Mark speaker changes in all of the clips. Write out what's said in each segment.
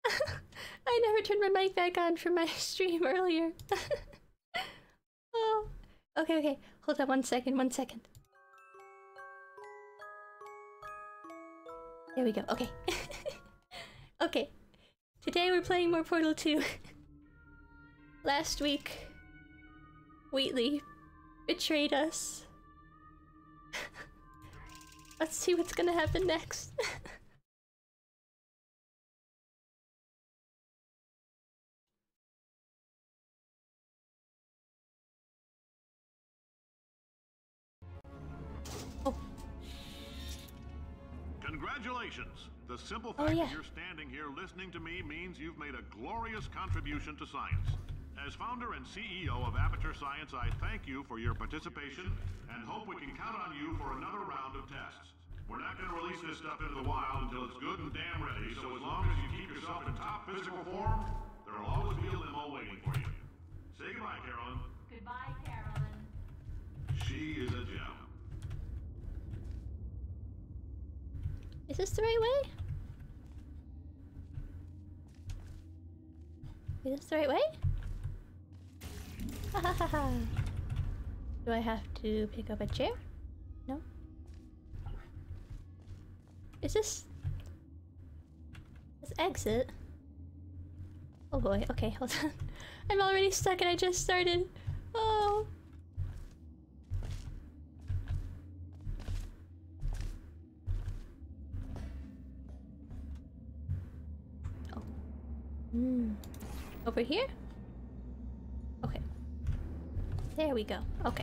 Speaker 1: I never turned my mic back on for my stream earlier. Oh. Okay, okay. Hold on 1 second, 1 second. There we go. Okay. Okay. Today we're playing more Portal 2. Last week, Wheatley betrayed us. Let's see what's gonna happen next. Oh.
Speaker 2: Congratulations! The simple fact
Speaker 1: yeah.
Speaker 2: that you're standing here listening to me means you've made a glorious contribution to science. As founder and CEO of Aperture Science, I thank you for your participation and hope we can count on you for another round of tests. We're not going to release this stuff into the wild until it's good and damn ready, so as long as you keep yourself in top physical form, there will always be a limo waiting for you. Say goodbye, Carolyn.
Speaker 3: Goodbye, Carolyn.
Speaker 2: She is a gem.
Speaker 1: Is this the right way? Is this the right way? Ha ha ha ha. Do I have to pick up a chair? No. Is this... This exit? Oh boy, okay, hold on. I'm already stuck and I just started. Oh. Oh. Over here? Okay. There we go. Okay.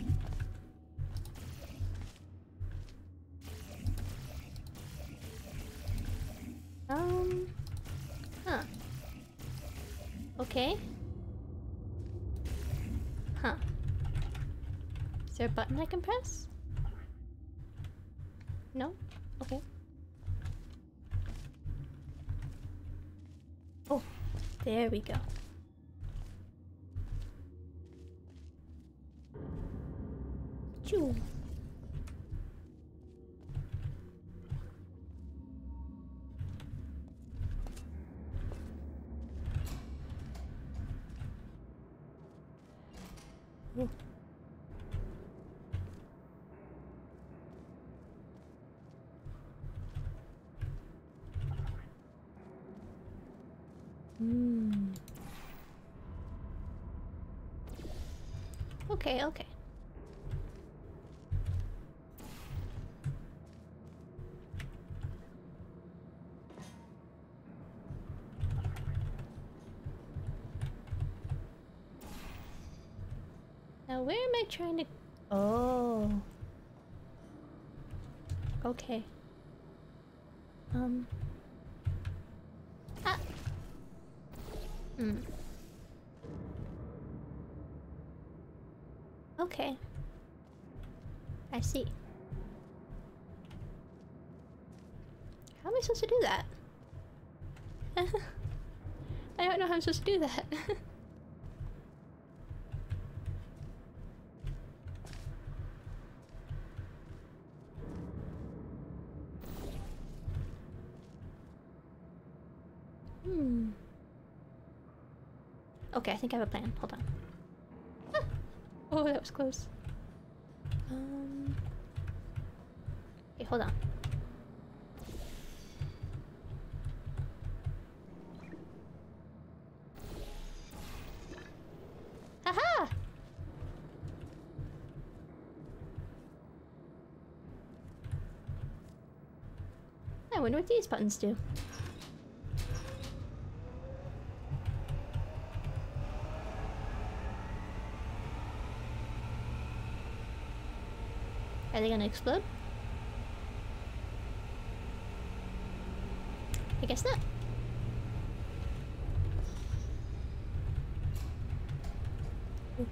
Speaker 1: Huh. Okay. Huh. Is there a button I can press? No? Okay. Oh, there we go. Choo. Oh. Okay, okay. Now where am I trying to... Oh. Okay. Ah. Okay. I see. How am I supposed to do that? I don't know how I'm supposed to do that. Okay, I think I have a plan. Hold on. Ah! Oh, that was close. Okay, hold on. Haha! I wonder what these buttons do. Are they gonna explode? I guess not. Ooh.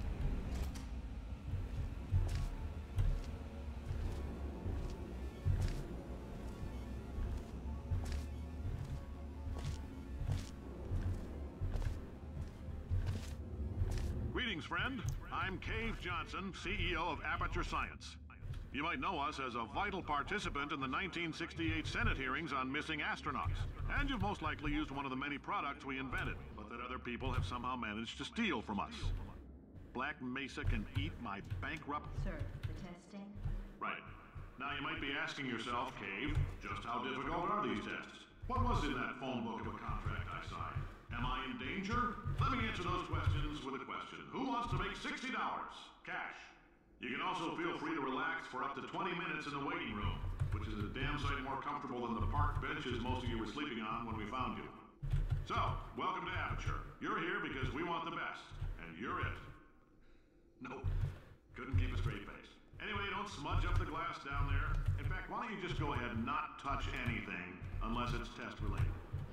Speaker 2: Greetings, friend. I'm Cave Johnson, CEO of Aperture Science. You might know us as a vital participant in the 1968 Senate hearings on missing astronauts. And you've most likely used one of the many products we invented, but that other people have somehow managed to steal from us. Black Mesa can eat my bankrupt...
Speaker 3: Sir, the testing?
Speaker 2: Right. Now you might be asking yourself, Cave, just how difficult are these tests? What was in that phone book of a contract I signed? Am I in danger? Let me answer those questions with a question. Who wants to make $60? Cash. You can also feel free to relax for up to 20 minutes in the waiting room, which is a damn sight more comfortable than the park benches most of you were sleeping on when we found you. So, welcome to Aperture. You're here because we want the best, and you're it. Nope. Couldn't keep a straight face. Anyway, don't smudge up the glass down there. In fact, why don't you just go ahead and not touch anything unless it's test related?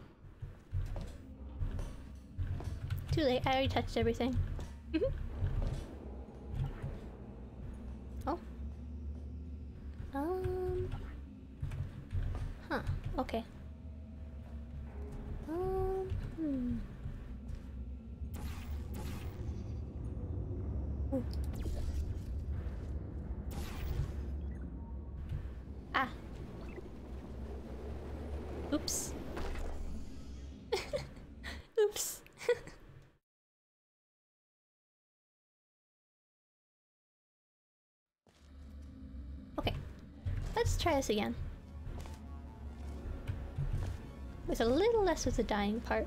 Speaker 1: Too late, I already touched everything. Oh. Huh, okay. Ooh. Ah. Oops. Oops. Okay. Let's try this again. With a little less of the dying part.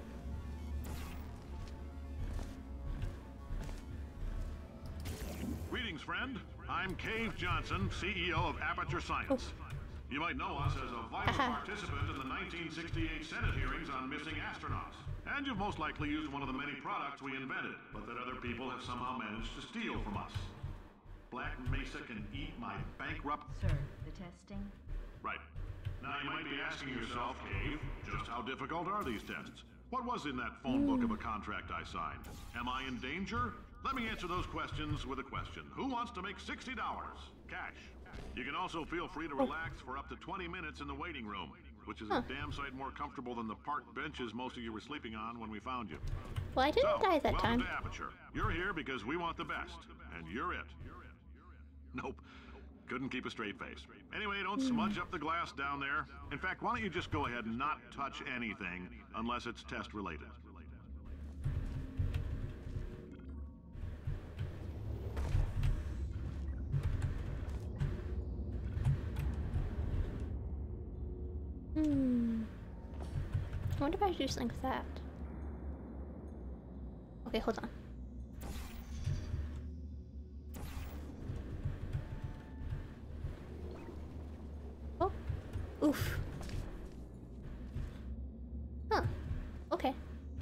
Speaker 2: Greetings, friend. I'm Cave Johnson, CEO of Aperture Science.
Speaker 1: Oh.
Speaker 2: You might know us as a vital participant in the 1968 Senate hearings on missing astronauts. And you've most likely used one of the many products we invented, but that other people have somehow managed to steal from us. Black Mesa can eat my bankrupt...
Speaker 3: Sir, the testing?
Speaker 2: Right. Now you might be asking yourself, Cave, just how difficult are these tests? What was in that phone book of a contract I signed? Am I in danger? Let me answer those questions with a question. Who wants to make $60? Cash. You can also feel free to relax for up to 20 minutes in the waiting room, which is a damn sight more comfortable than the park benches most of you were sleeping on when we found you.
Speaker 1: Well, I didn't die that time.
Speaker 2: Welcome to Aperture. You're here because we want the best, and you're it. Nope. Couldn't keep a straight face. Anyway, don't smudge up the glass down there. In fact, why don't you just go ahead and not touch anything unless it's test related?
Speaker 1: I wonder if I should do something with that. Okay, hold on. Oh. Oof. Huh. Okay.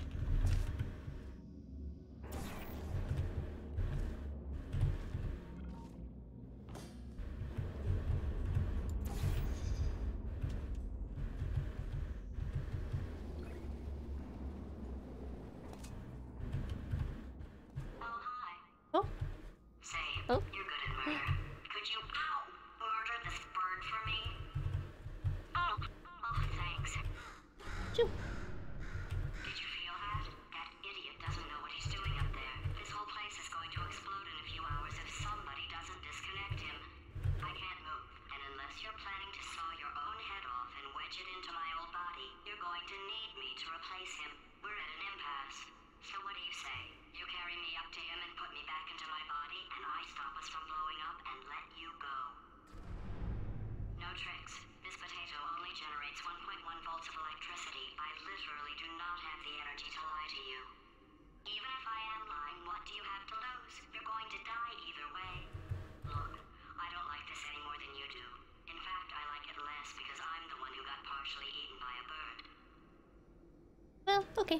Speaker 1: Oh.
Speaker 4: Say,
Speaker 1: Oh.
Speaker 4: you're good at murder. Could you, murder this bird for me? Oh, thanks.
Speaker 1: Choo.
Speaker 4: Did you feel that? That idiot doesn't know what he's doing up there. This whole place is going to explode in a few hours if somebody doesn't disconnect him. I can't move, and unless you're planning to saw your own head off and wedge it into my old body, you're going to need me to replace him. We're at an impasse. So what do you say? You carry me up to him and put me back into my body, and I stop us from blowing up and let you go. No tricks. This potato only generates 1.1 volts of electricity. I literally do not have the energy to lie to you. Even if I am lying, what do you have to lose? You're going to die either way. Look, I don't like this any more than you do. In fact, I like it less because I'm the one who got partially eaten by a bird.
Speaker 1: Well, okay.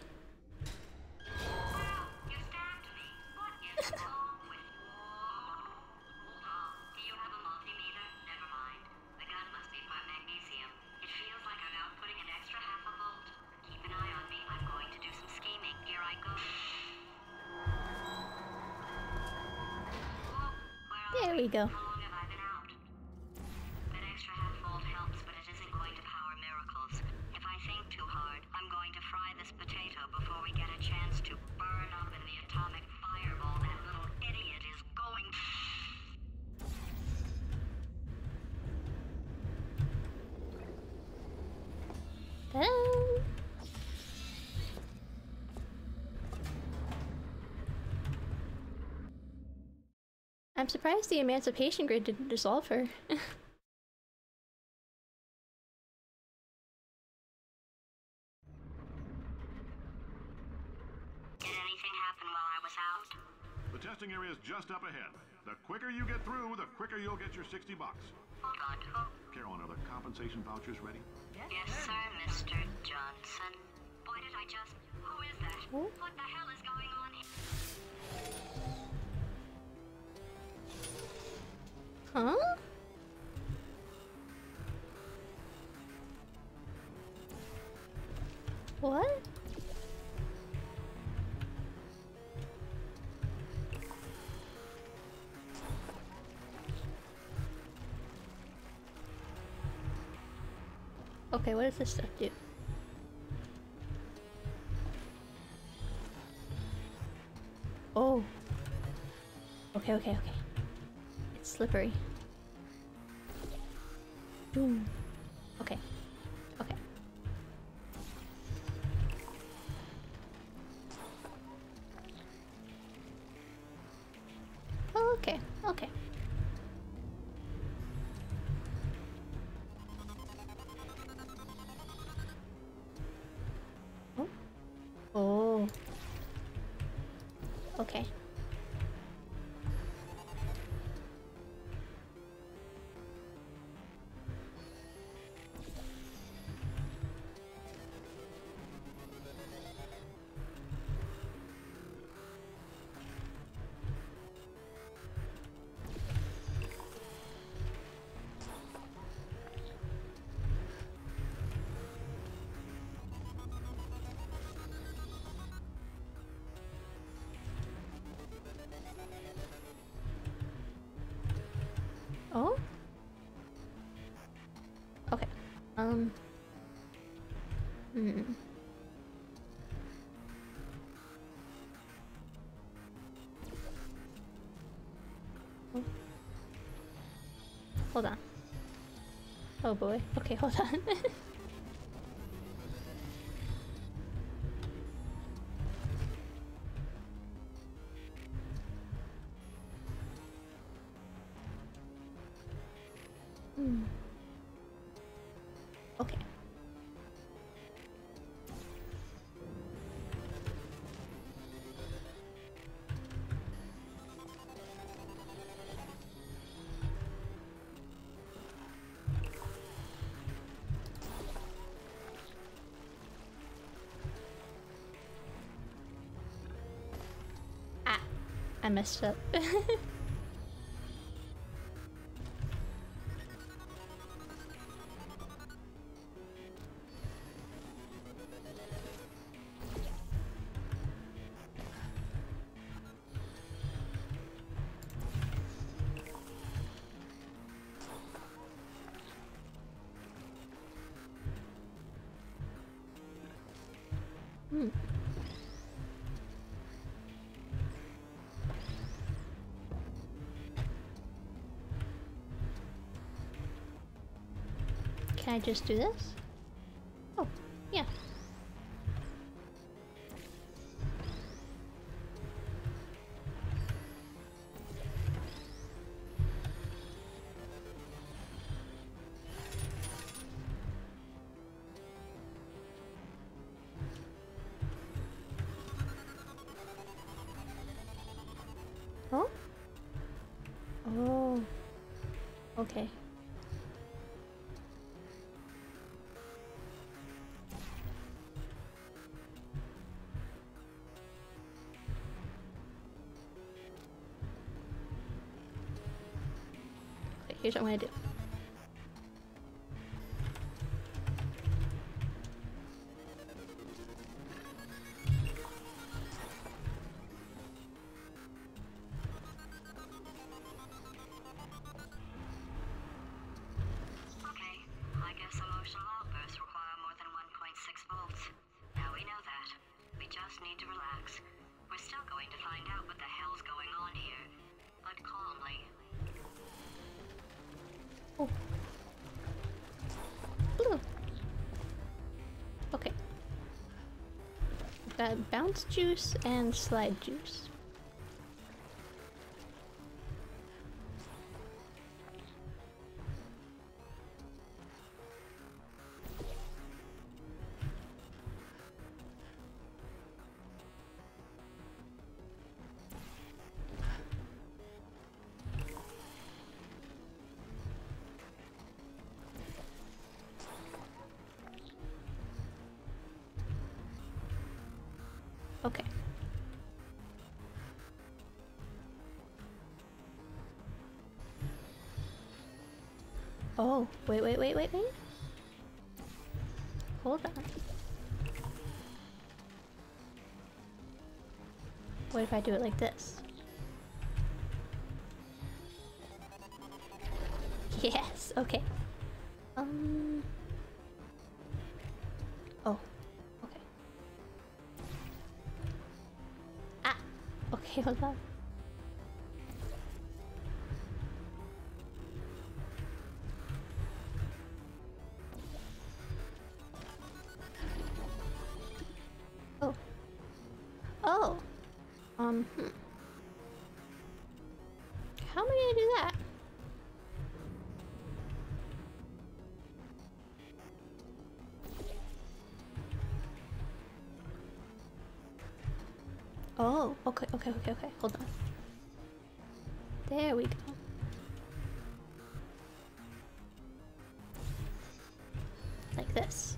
Speaker 4: You stabbed me. What is wrong with you? Do you have a multimeter? Never mind. The gun must be part magnesium. It feels like I'm outputting an extra half a volt. Keep an eye on me. I'm going to do some scheming. Here I go.
Speaker 1: There we go.
Speaker 4: How long have I been out? That extra half volt helps, but it isn't going to power miracles. If I think too hard, I'm going to fry this potato before we get a chance to burn up in the atomic fireball that little idiot is going.
Speaker 1: surprised the Emancipation Grid didn't dissolve her.
Speaker 4: Did anything happen while I was out?
Speaker 2: The testing area is just up ahead. The quicker you get through, the quicker you'll get your $60.
Speaker 4: Hold on. Oh,
Speaker 2: Carolyn, are the compensation vouchers ready?
Speaker 4: yes, sir, Mr. Johnson. Boy, did I just... Who is that?
Speaker 1: Oh.
Speaker 4: What the hell is going on here?
Speaker 1: Huh? What? Okay, what does this stuff do? Oh. Okay, okay, okay. It's slippery. Boom. Okay. Okay. Oh, okay. Okay. Oh. Oh. Okay. Oh? Okay. Hmm. Oh. Hold on. Oh boy. Okay, hold on. Okay. Ah, I messed up. Can I just do this? Oh, yeah. Oh? Oh. Okay. Okay, here's what I'm gonna do.
Speaker 4: Okay, I guess emotional outbursts require more than 1.6 volts. Now we know that. We just need to relax. We're still going to find out what the hell's going on here, but calmly.
Speaker 1: Oh. Blue. Okay. I've got bounce juice and slide juice. Okay. Oh, wait. Hold on. What if I do it like this? Yes, okay. Oh, okay. Ah! Okay, hold on. Oh. Oh! How am I gonna do that? Oh, okay. Hold on. There we go. Like this.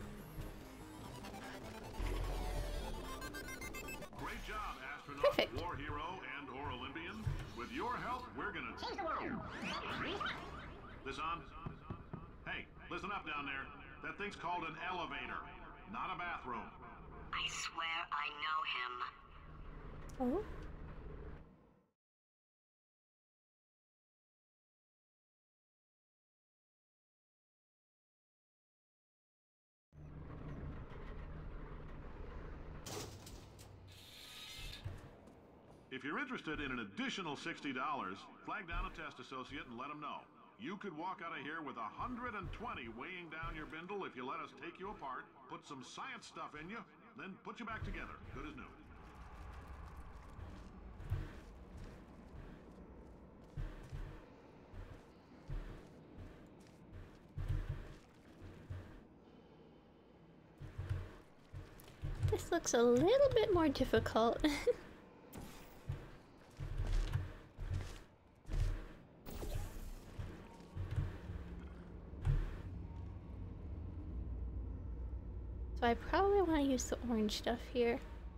Speaker 2: Great job, astronaut,
Speaker 1: Perfect.
Speaker 2: war hero, and/or Olympian. With your help, we're gonna change the world. This on? Hey, listen up down there. That thing's called an elevator, not a bathroom.
Speaker 4: I swear I know him.
Speaker 1: Oh.
Speaker 2: If you're interested in an additional $60, flag down a test associate and let them know. You could walk out of here with 120 weighing down your bindle if you let us take you apart, put some science stuff in you, then put you back together, good as new.
Speaker 1: This looks a little bit more difficult. So I probably want to use the orange stuff here.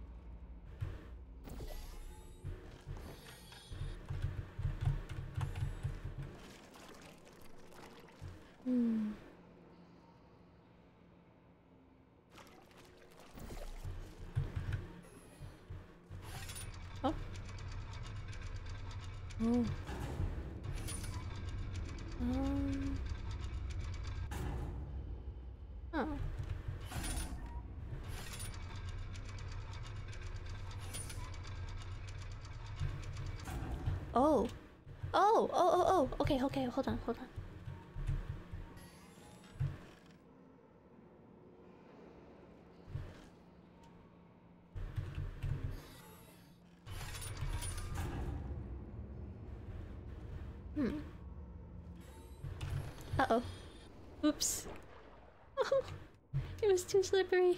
Speaker 1: Oh. Oh. Oh. Oh. Oh. Okay, hold on. Uh-oh. Oops. Oh, it was too slippery.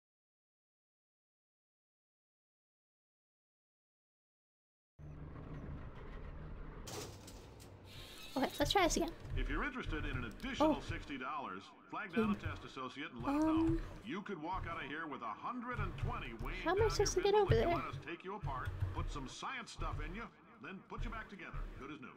Speaker 1: Okay, let's try this again.
Speaker 2: If you're interested in an additional $60, flag down a test associate and let them know. You could walk out of here with 120 weighing
Speaker 1: How am I
Speaker 2: down
Speaker 1: supposed to
Speaker 2: your
Speaker 1: get
Speaker 2: bindle
Speaker 1: over
Speaker 2: if you
Speaker 1: there?
Speaker 2: let us take you apart, put some science stuff in you, then put you back together, good as new.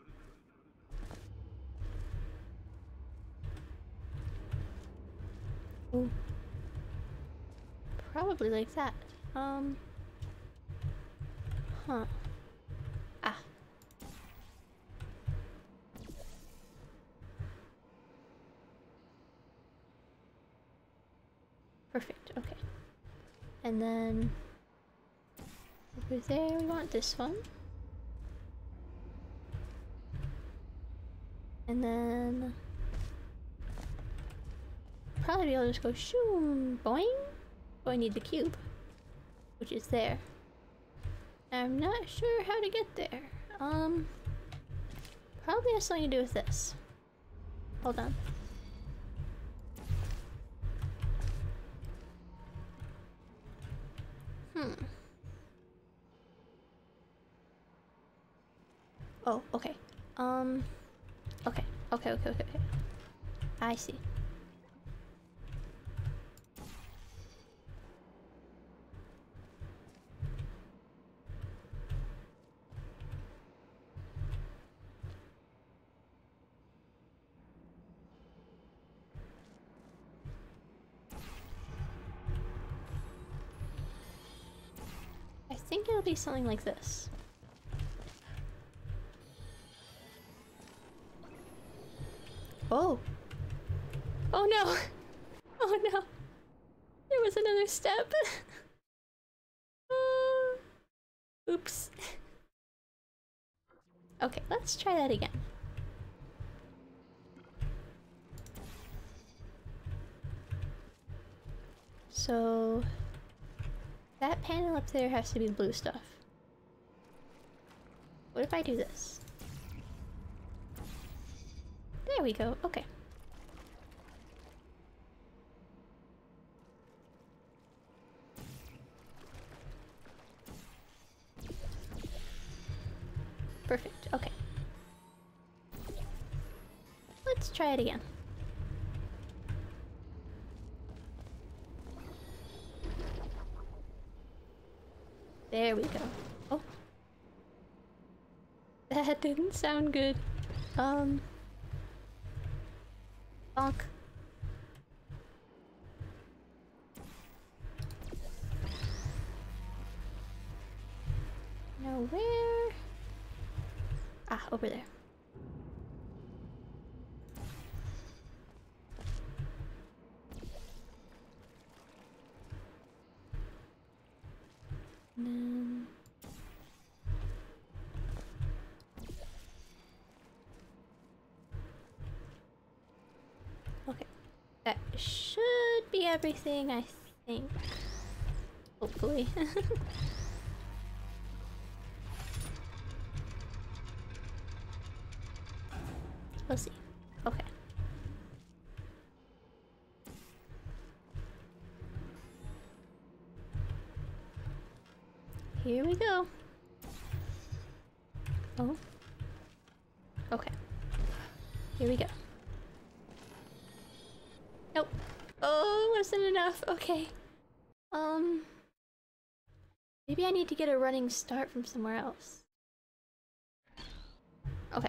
Speaker 1: Ooh. Probably like that. Huh. Ah. Perfect, okay. And then over there we want this one. And then probably be able to just go shoo, boing. Oh, I need the cube, which is there. I'm not sure how to get there. Probably has something to do with this. Hold on. Oh, okay. Okay. I see. think it'll be something like this. Oh! Oh no! Oh no! There was another step! Oops. Okay, let's try that again. So... that panel up there has to be the blue stuff. What if I do this? There we go, okay. Perfect, okay. Let's try it again. There we go. Oh. That didn't sound good. Bonk. Now where? Ah, over there. And then... okay. That should be everything, I think. Hopefully. We'll see. Okay. Here we go. Oh. Okay. Here we go. Nope. Oh, wasn't enough. Okay. Maybe I need to get a running start from somewhere else. Okay.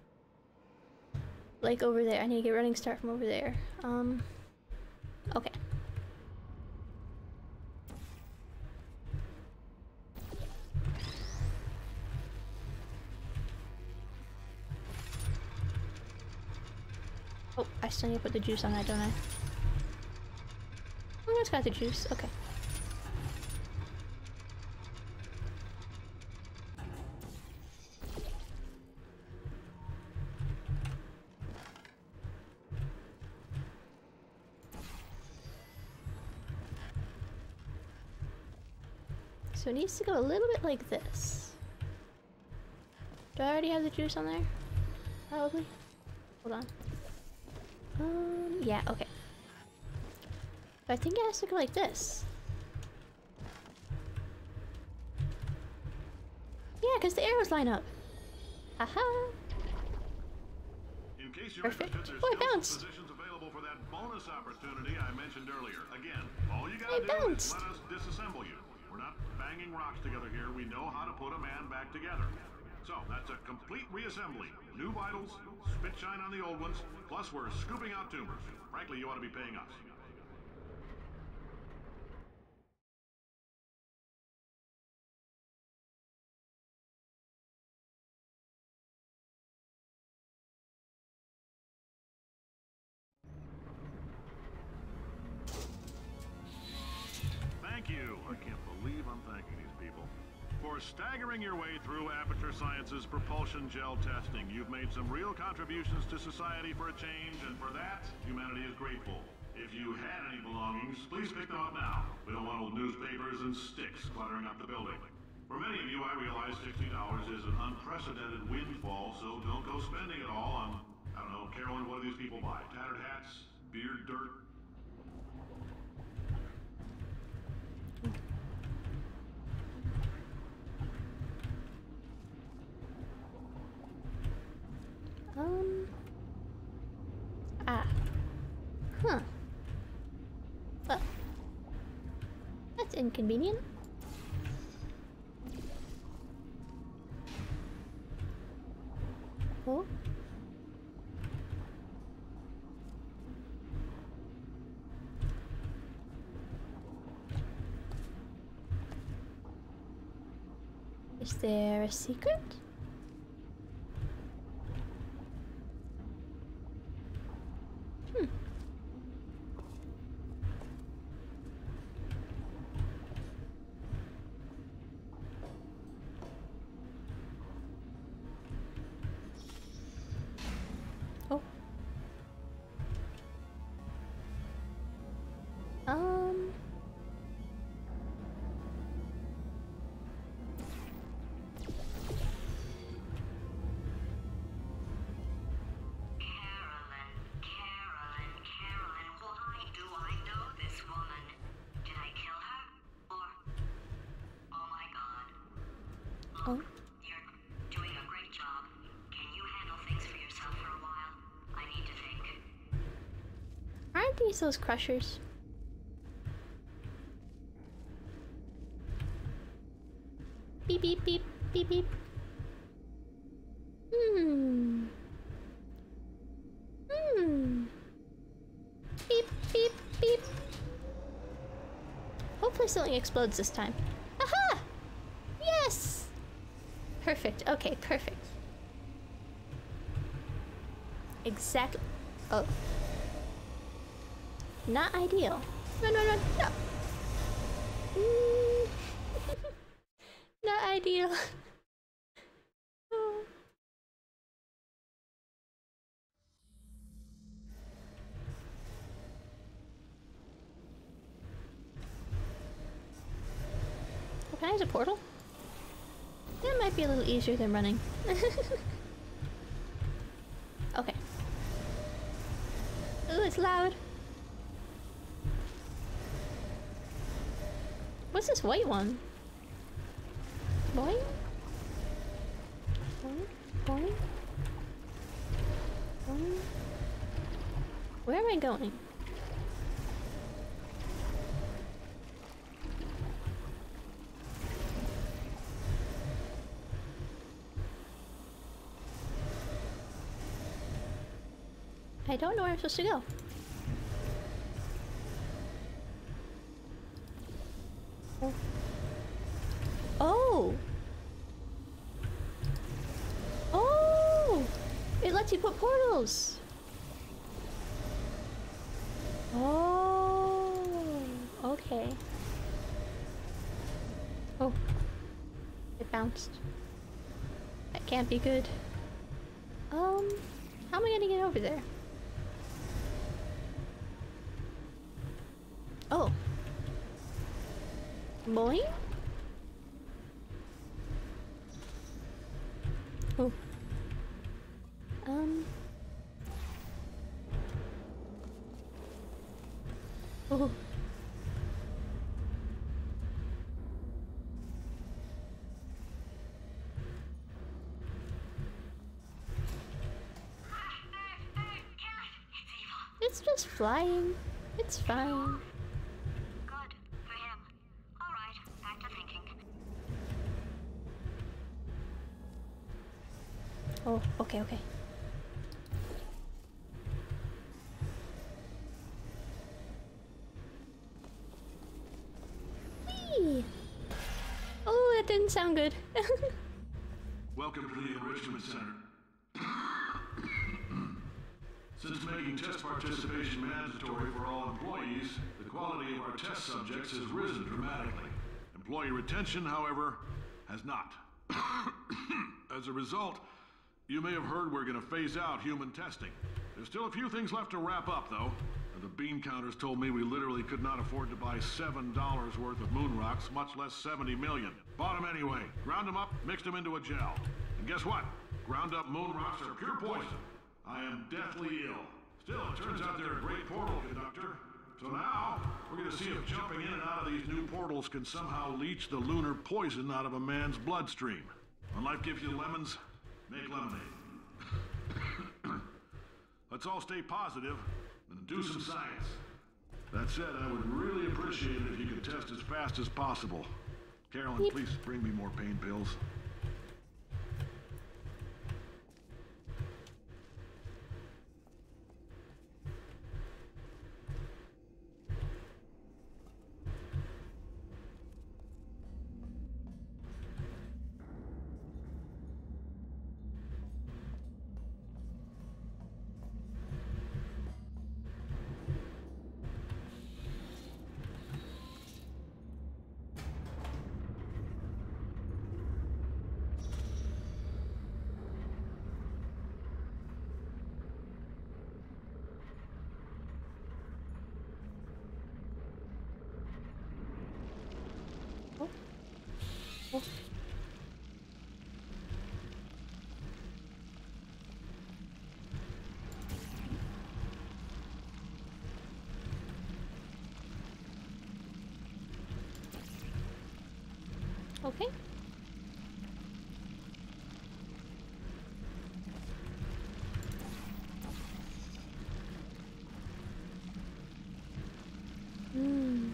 Speaker 1: Like over there. I need to get a running start from over there. Okay. Oh, I still need to put the juice on that, don't I? Oh, it's got the juice. Okay. So it needs to go a little bit like this. Do I already have the juice on there? Probably. Hold on. Yeah, okay. But I think it has to go like this. Yeah, because the arrows line up. Aha!
Speaker 2: In case you're
Speaker 1: Perfect.
Speaker 2: interested,
Speaker 1: Oh, I
Speaker 2: there's still
Speaker 1: bounced!
Speaker 2: some positions available for that bonus opportunity I mentioned earlier. Again, all you
Speaker 1: I
Speaker 2: gotta do is
Speaker 1: bounced!
Speaker 2: let us disassemble you. We're not banging rocks together here. We know how to put a man back together. So, that's a complete reassembly. New vitals, spit shine on the old ones, plus we're scooping out tumors. Frankly, you ought to be paying us. Thank you. I can't believe I'm thanking these people. For staggering your way through Aperture Science's propulsion gel testing, you've made some real contributions to society for a change, and for that, humanity is grateful. If you had any belongings, please pick them up now. We don't want old newspapers and sticks cluttering up the building. For many of you, I realize $60 is an unprecedented windfall, so don't go spending it all on, I don't know, Carolyn, what do these people buy? Tattered hats? Beard dirt?
Speaker 1: Huh. Well, that's inconvenient. Oh. Is there a secret? Hmm. Oh.
Speaker 4: Carolyn, why do I know this woman? Did I kill her? Or... Oh my god.
Speaker 1: Oh.
Speaker 4: You're doing a great job. Can you handle things for yourself for a while? I need to think.
Speaker 1: Aren't these those crushers? Beep beep beep beep beep. Hmm. Hmm. Beep beep beep. Hopefully something explodes this time. Aha! Yes! Perfect. Okay, perfect. Exactly. Oh. Not ideal. No, no, no, no. Mm. Not ideal. Oh. Oh, can I use a portal? That might be a little easier than running. Okay. Ooh, it's loud. What's this white one? Boing? Boing? Boing? Boing? Where am I going? I don't know where I'm supposed to go. Oh. Oh! Oh! It lets you put portals! Oh! Okay. Oh. It bounced. That can't be good. How am I gonna get over there? Oh. Boing? Oh. Oh. It's just flying. It's fine.
Speaker 4: Good. For him. Alright, back to thinking.
Speaker 1: Oh, okay, okay. Whee! Oh, that didn't sound good.
Speaker 2: Welcome to the Enrichment Center. Since making test participation mandatory for all employees, the quality of our test subjects has risen dramatically. Employee retention, however, has not. As a result, you may have heard we're going to phase out human testing. There's still a few things left to wrap up, though. The bean counters told me we literally could not afford to buy $7 worth of moon rocks, much less 70 million. Bought them anyway, ground them up, mixed them into a gel. And guess what? Ground up moon rocks are pure poison. I am deathly ill. Still, it turns out they're a great portal conductor. So now, we're going to see if jumping in and out of these new portals can somehow leach the lunar poison out of a man's bloodstream. When life gives you lemons, make lemonade. Let's all stay positive and do some science. That said, I would really appreciate it if you could test as fast as possible. Carolyn,
Speaker 1: Yep.
Speaker 2: please bring me more pain pills.
Speaker 1: Okay. Hmm.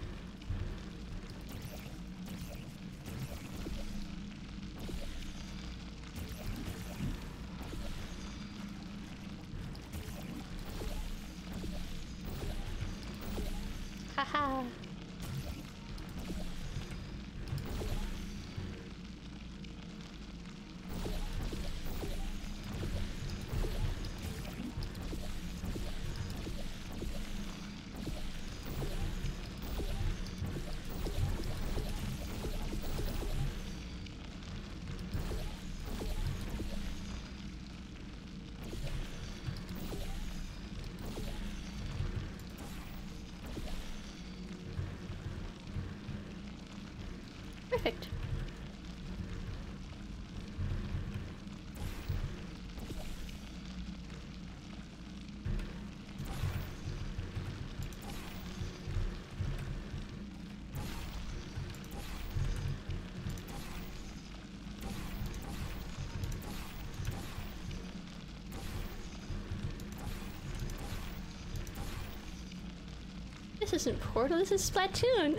Speaker 1: Haha. Perfect. This isn't Portal, this is Splatoon!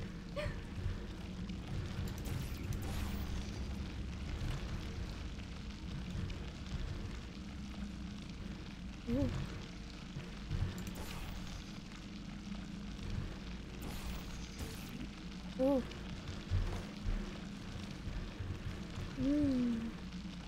Speaker 1: Ooh. Ooh. Mm.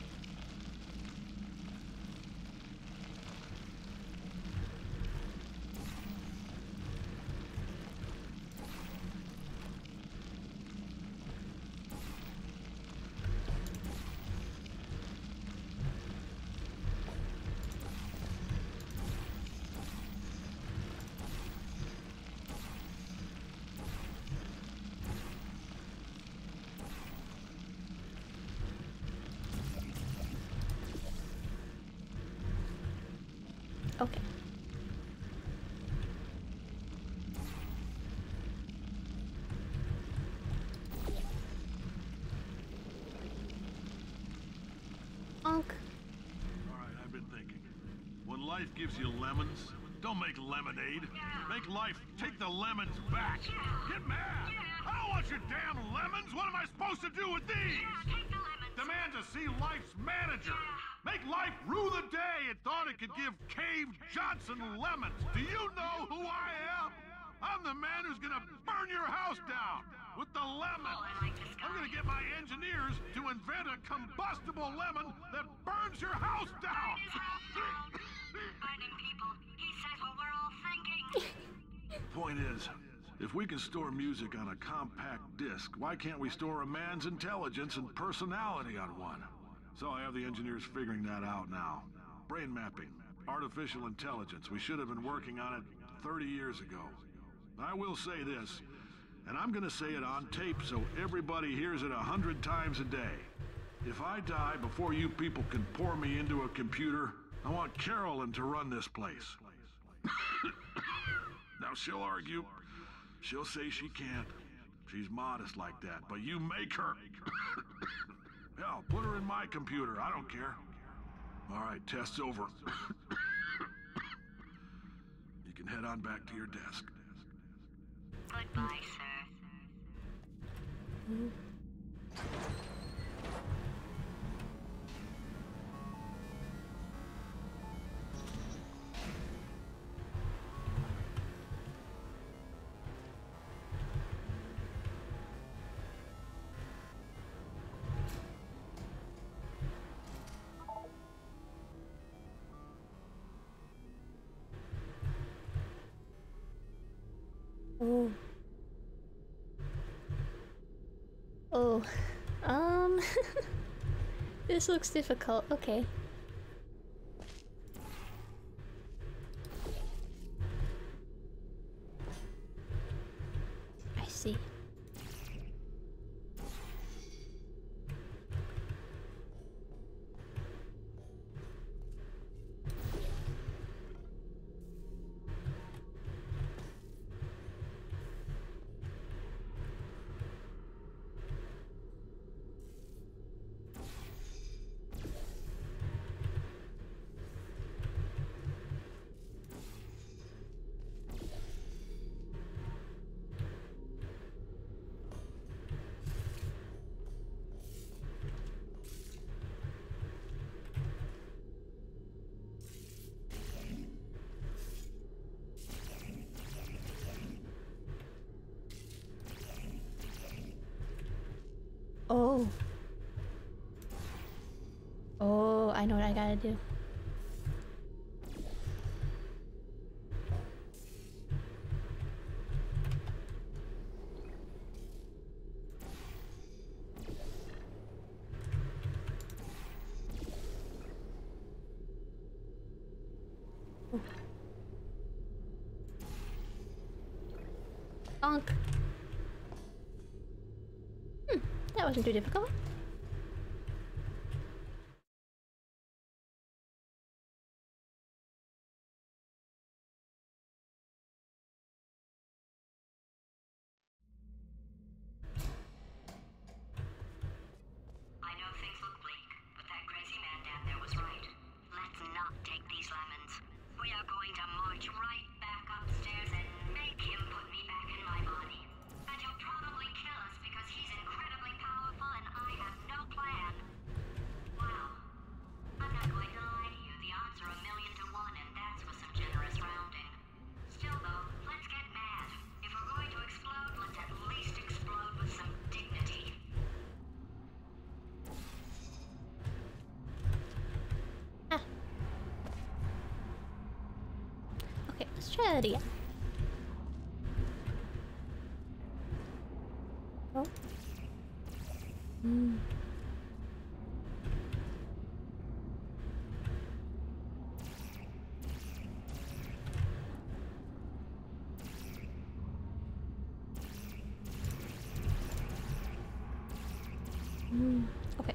Speaker 1: Okay. Onk.
Speaker 2: Alright, I've been thinking. When life gives you lemons, don't make lemonade. Make life take the lemons back. Get mad! I don't want your damn lemons! What am I supposed to do with these?
Speaker 4: Take the lemons.
Speaker 2: Demand to see life's manager. Make life rue the day it thought it could give Cave Johnson lemons. Do you know who I am? I'm the man who's gonna burn your house down with the lemons. I'm gonna get my engineers to invent a combustible lemon that burns your house down.
Speaker 4: Burning people. He says what we're all thinking.
Speaker 2: Point is, if we can store music on a compact disc, why can't we store a man's intelligence and personality on one? So I have the engineers figuring that out now. Brain mapping, artificial intelligence. We should have been working on it 30 years ago. I will say this, and I'm gonna say it on tape so everybody hears it 100 times a day. If I die before you people can pour me into a computer, I want Carolyn to run this place. Now she'll argue. She'll say she can't. She's modest like that, but you make her. Hell, put her in my computer. I don't care. All right, test's over. You can head on back to your desk.
Speaker 4: Goodbye, sir.
Speaker 1: Oh. Oh. This looks difficult. Okay. I see. Oh. Oh, I know what I gotta do. Bonk. That wasn't too difficult.
Speaker 4: I know things look bleak, but that crazy man down there was right. Let's not take these lemons. We are going to march right back upstairs and make him put me back in my body. And he'll probably kill us because he's incredibly powerful and I have no plan. Wow. I'm not going to lie to you, the odds are 1,000,000 to 1 and that's with some generous rounding. Still though, let's get mad. If we're going to explode, let's at least explode with some dignity.
Speaker 1: Okay, let's try that again. Oh. Okay.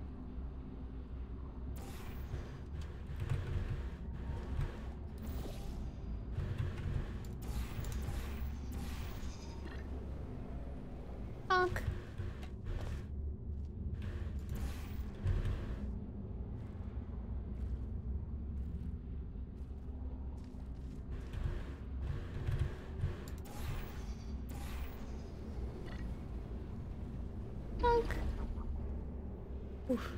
Speaker 1: Bonk. Bonk. Oof.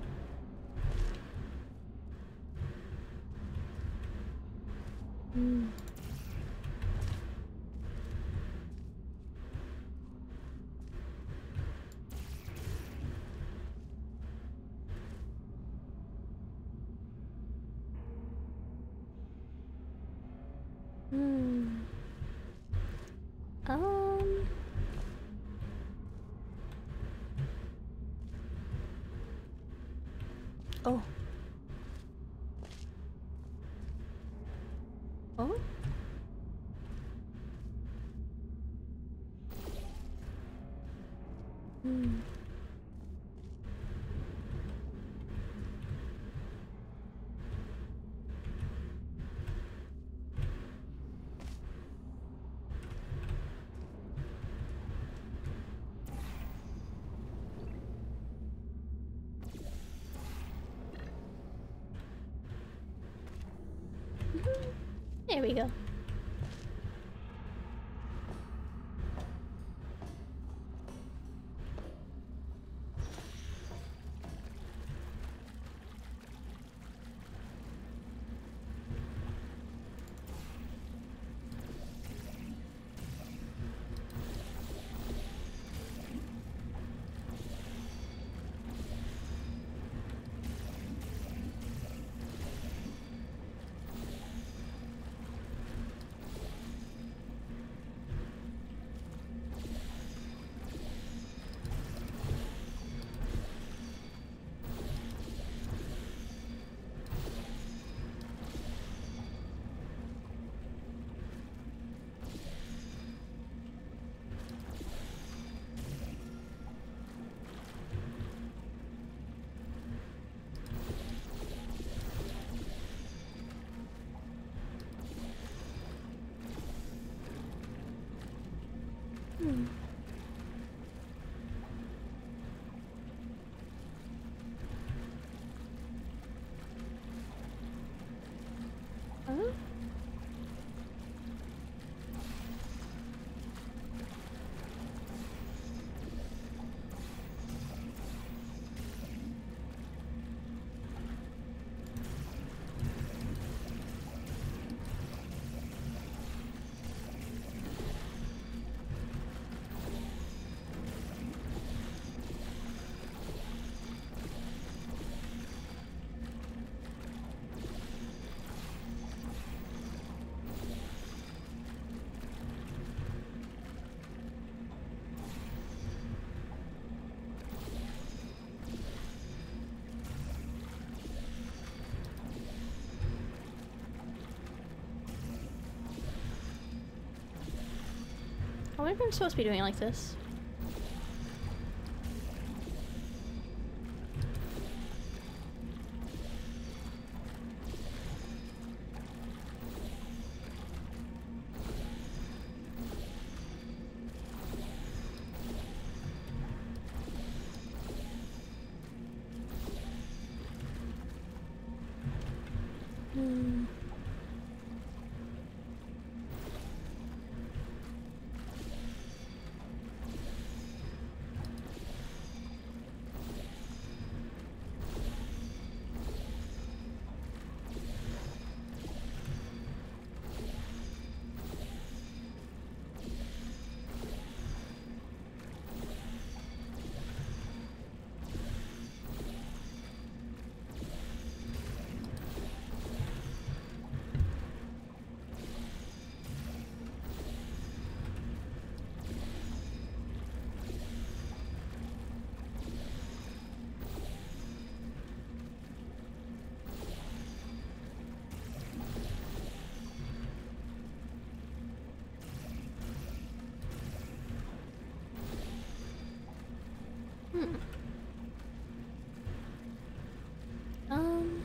Speaker 1: Um. Oh. Oh? There we go. Huh? I wonder if I'm supposed to be doing it like this. Um...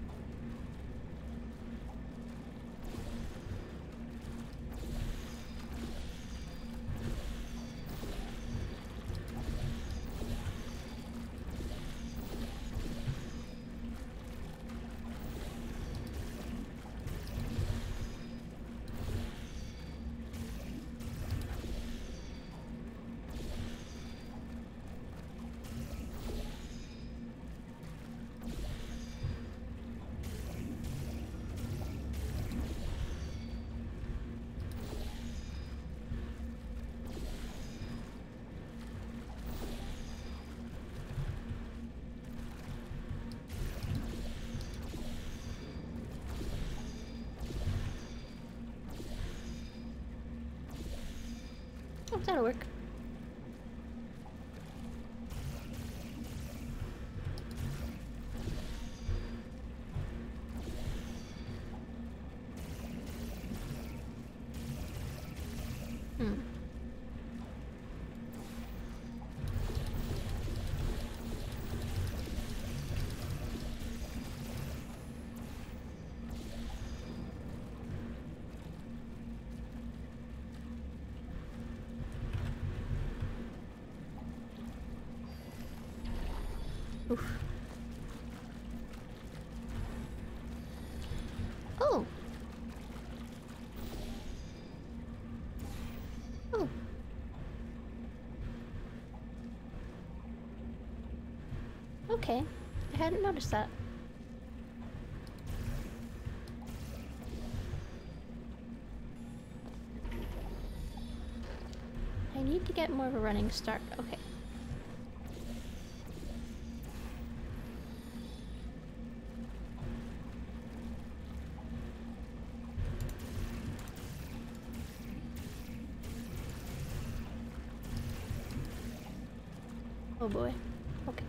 Speaker 1: Oh, that'll work. Oof. Oh. Oh. Okay. I hadn't noticed that. I need to get more of a running start. Okay. Oh boy. Okay.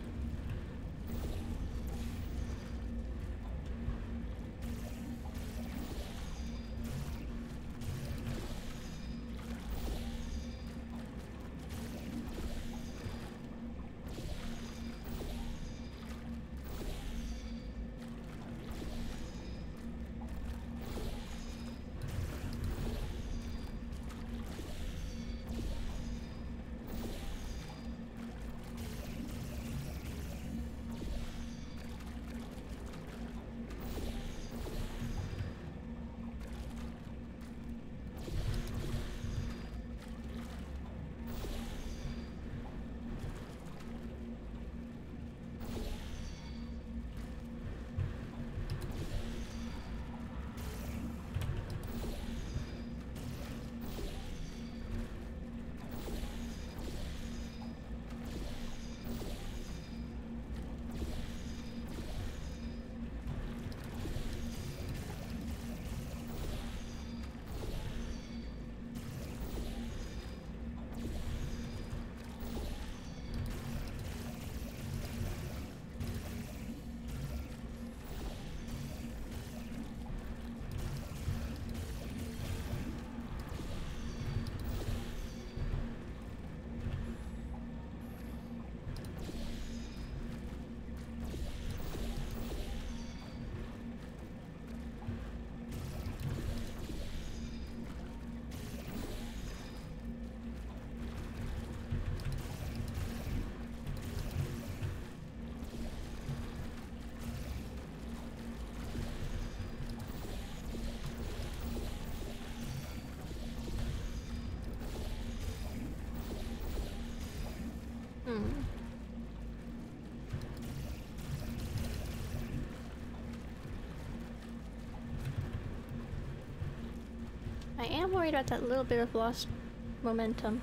Speaker 1: I am worried about that little bit of lost momentum.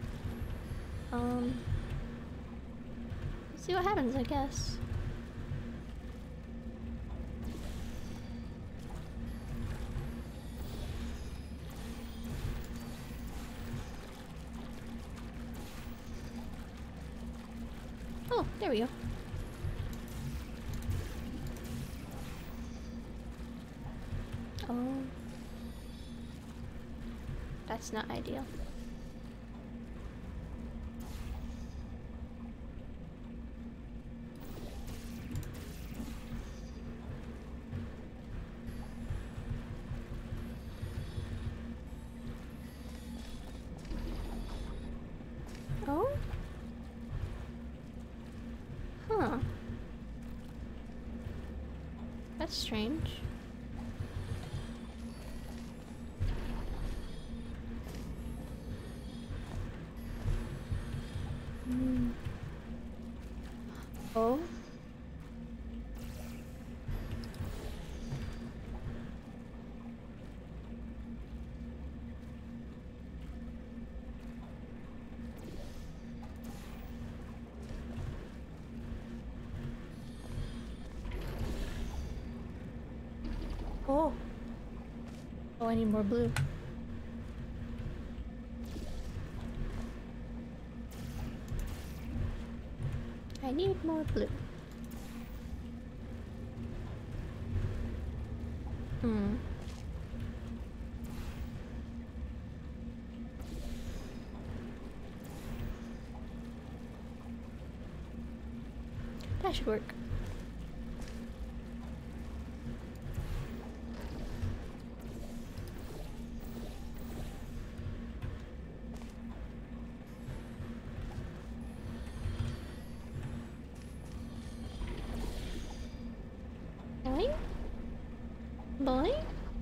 Speaker 1: Let's see what happens, I guess. Oh, there we go. Oh. That's not ideal. Oh? Huh. That's strange. Oh? Oh. Oh, I need more blue. I need more blue. Hmm. That should work. Boing? Boing?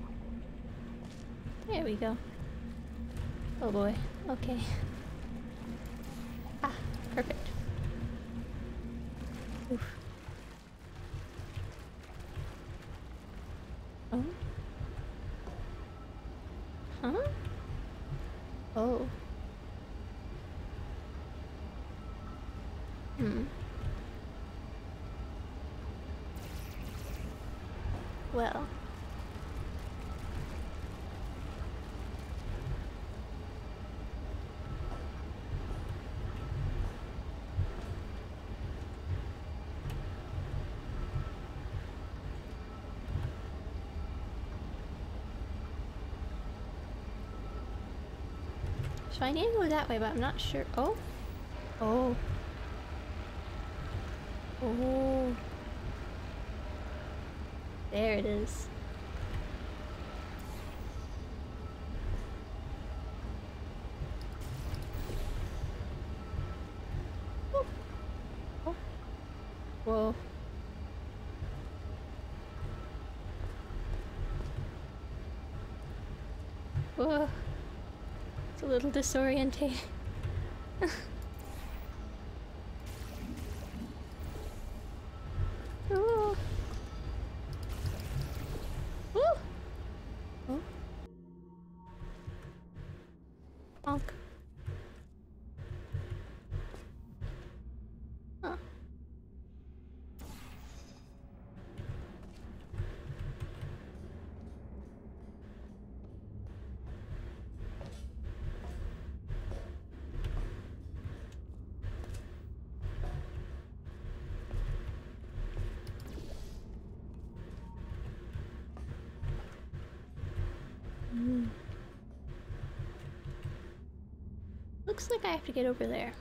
Speaker 1: There we go. Oh boy. Okay. Ah, perfect. Oof. Oh? Huh? Oh. Hmm. Well. So I need to go that way, but I'm not sure. Oh? Oh. Oh. There it is. Oh. Oh. Whoa. Whoa. It's a little disorientating. Oh. Oh. Oh. Honk. Huh. Looks like I have to get over there.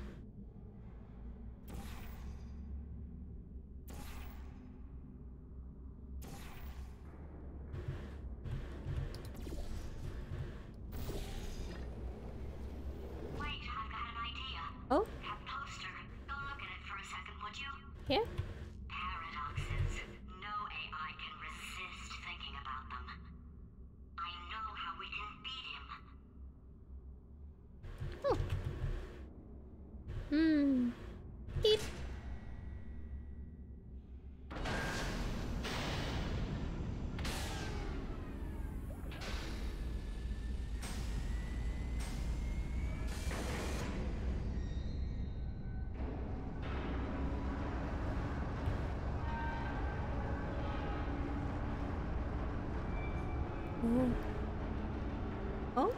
Speaker 4: Wait, I've got an idea.
Speaker 1: Oh?
Speaker 4: That poster. Go look at it for a second, would you?
Speaker 1: Here?
Speaker 4: Paradoxes. No AI can resist thinking about them. I know how we can beat him.
Speaker 1: Oh. Oh. Oh?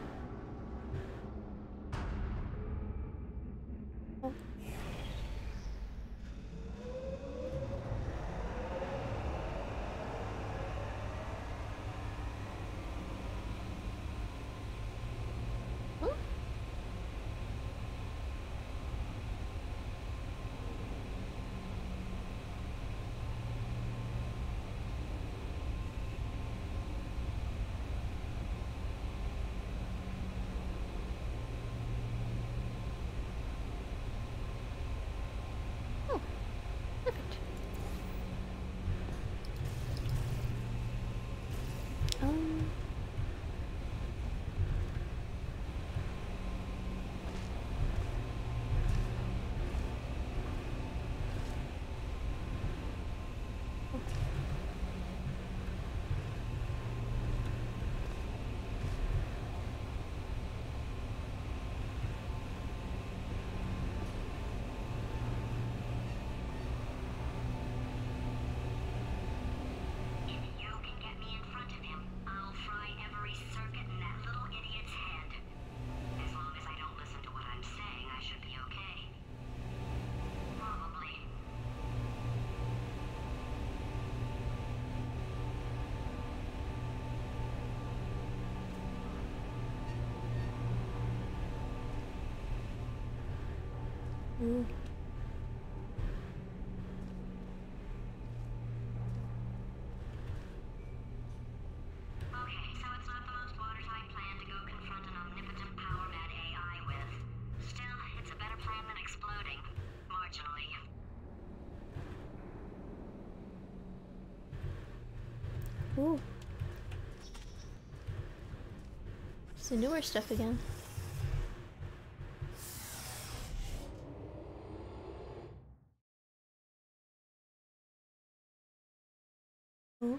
Speaker 1: Oh. Oh. Oh. Perfect. Um.
Speaker 4: If you can get me in front of him, I'll fry every circuit in that little idiot's head. As long as I don't listen to what I'm saying, I should be okay. Probably.
Speaker 1: Ooh.
Speaker 4: Okay, so it's not the most watertight plan to go confront an omnipotent power-mad AI with. Still, it's a better plan than exploding. Marginally.
Speaker 1: Ooh. It's the newer stuff again. Ooh.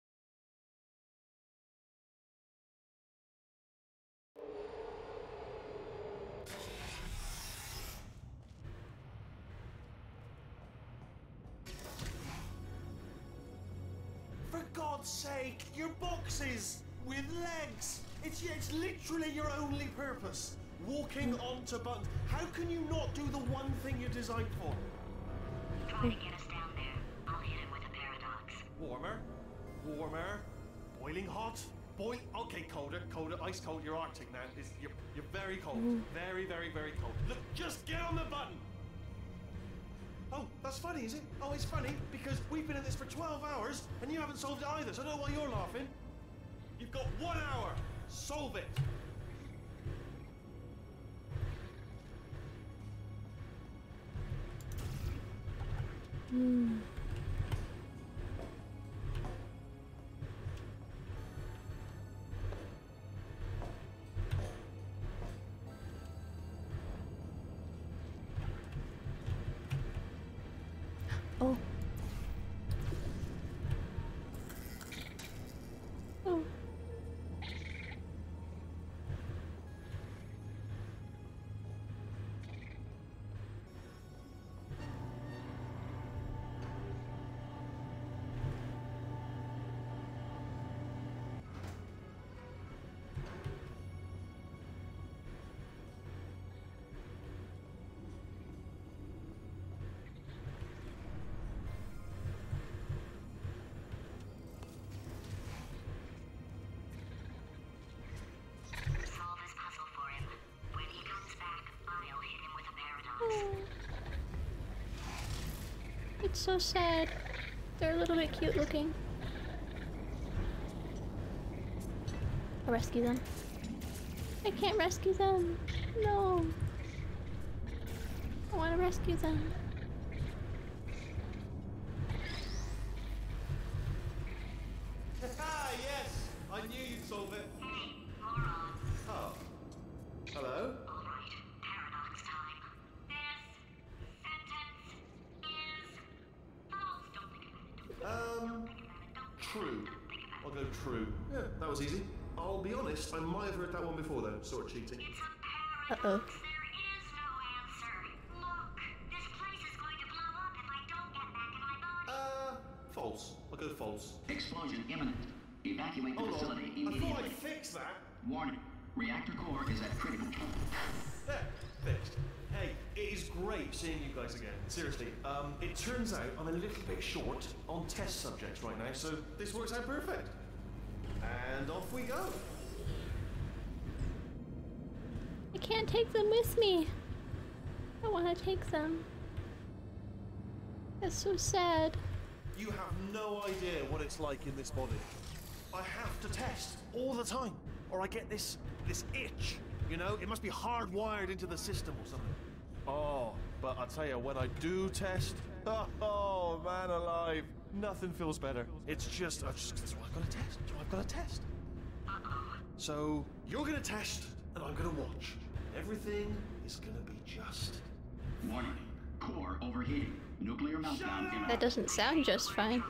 Speaker 5: For God's sake, your boxes with legs. It's literally your only purpose. Walking onto buttons. How can you not do the one thing you're designed for?
Speaker 4: Try to get us down there. I'll hit him with a paradox.
Speaker 5: Warmer, warmer, boiling hot, Okay, colder, ice cold. You're Arctic now. You're very cold, very, very, very cold. Look, just get on the button. Oh, that's funny, is it? Oh, it's funny because we've been at this for 12 hours and you haven't solved it either. So I don't know why you're laughing. You've got 1 hour. Solve it.
Speaker 1: Hmm. Oh. Oh.
Speaker 4: Solve his puzzle for him. When he comes back, I'll hit him with a paradox.
Speaker 1: It's so sad. They're a little bit cute looking. I'll rescue them. I can't rescue them. No. I want to rescue them.
Speaker 5: Ah, yes. I knew you'd solve it.
Speaker 4: Hey, moron.
Speaker 5: Oh. Hello?
Speaker 4: All right, paradox time. This sentence is false. Don't think about it. Don't think about it. Don't
Speaker 5: True.
Speaker 4: think about it.
Speaker 5: I'll go true. Yeah, that was easy. I'll be honest, I might have heard that one before though, sort of cheating.
Speaker 4: It's a
Speaker 1: Uh-oh.
Speaker 4: paradox. There is no answer. Look, this place is going to blow up if I don't get back in my body.
Speaker 5: False. I'll go false.
Speaker 6: Explosion imminent. Evacuate the
Speaker 5: Hold on.
Speaker 6: facility
Speaker 5: I thought
Speaker 6: immediately.
Speaker 5: I'd fix that.
Speaker 6: Warning. Reactor core is at critical.
Speaker 5: There, fixed. Hey, it is great seeing you guys again. Seriously, it turns out I'm a little bit short on test subjects right now, so this works out perfect. And off we go.
Speaker 1: I can't take them with me. I want to take them. That's so sad.
Speaker 5: You have no idea what it's like in this body. I have to test all the time, or I get this itch. You know, it must be hardwired into the system or something. Oh, but I tell you, when I do test, oh man alive, nothing feels better. It's just, I've got to test. I've got to test. So you're gonna test, and I'm gonna watch. Everything is gonna be just.
Speaker 6: Warning. Core overheating. Nuclear meltdown imminent.
Speaker 1: That doesn't sound just fine.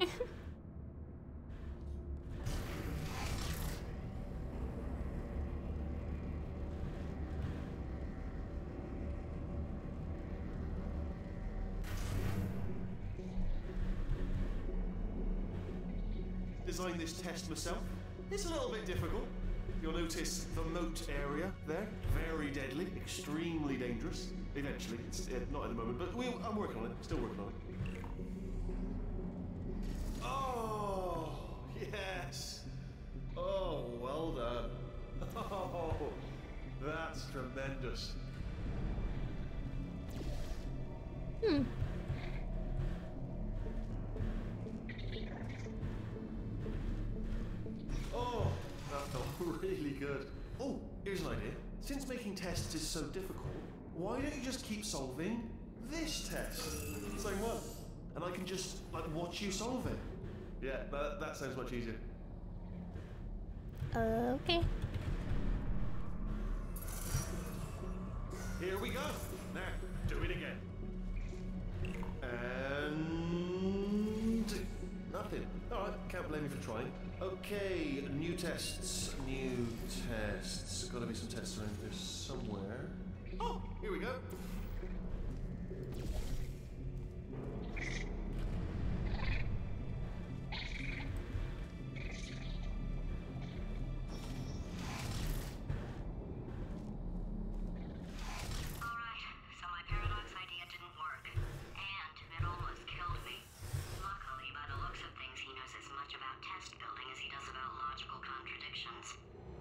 Speaker 5: Designed this test myself. It's a little bit difficult. You'll notice the moat area there. Very deadly, extremely dangerous. Eventually, it's not at the moment, but I'm working on it. Still working on it. Oh, yes. Oh, well done. Oh, that's tremendous. Oh, that felt really good. Oh, here's an idea. Since making tests is so difficult, why don't you just keep solving this test? Same one. And I can just, like, watch you solve it. Yeah, that sounds much easier.
Speaker 1: Okay.
Speaker 5: Here we go. Now, do it again. And nothing. All right, can't blame you for trying. Okay, new tests. New tests. Got to be some tests around here somewhere. Oh, here we go.
Speaker 4: Alright, so my paradox idea didn't work. And it almost killed me. Luckily, by the looks of things, he knows as much about test building as he does about logical contradictions.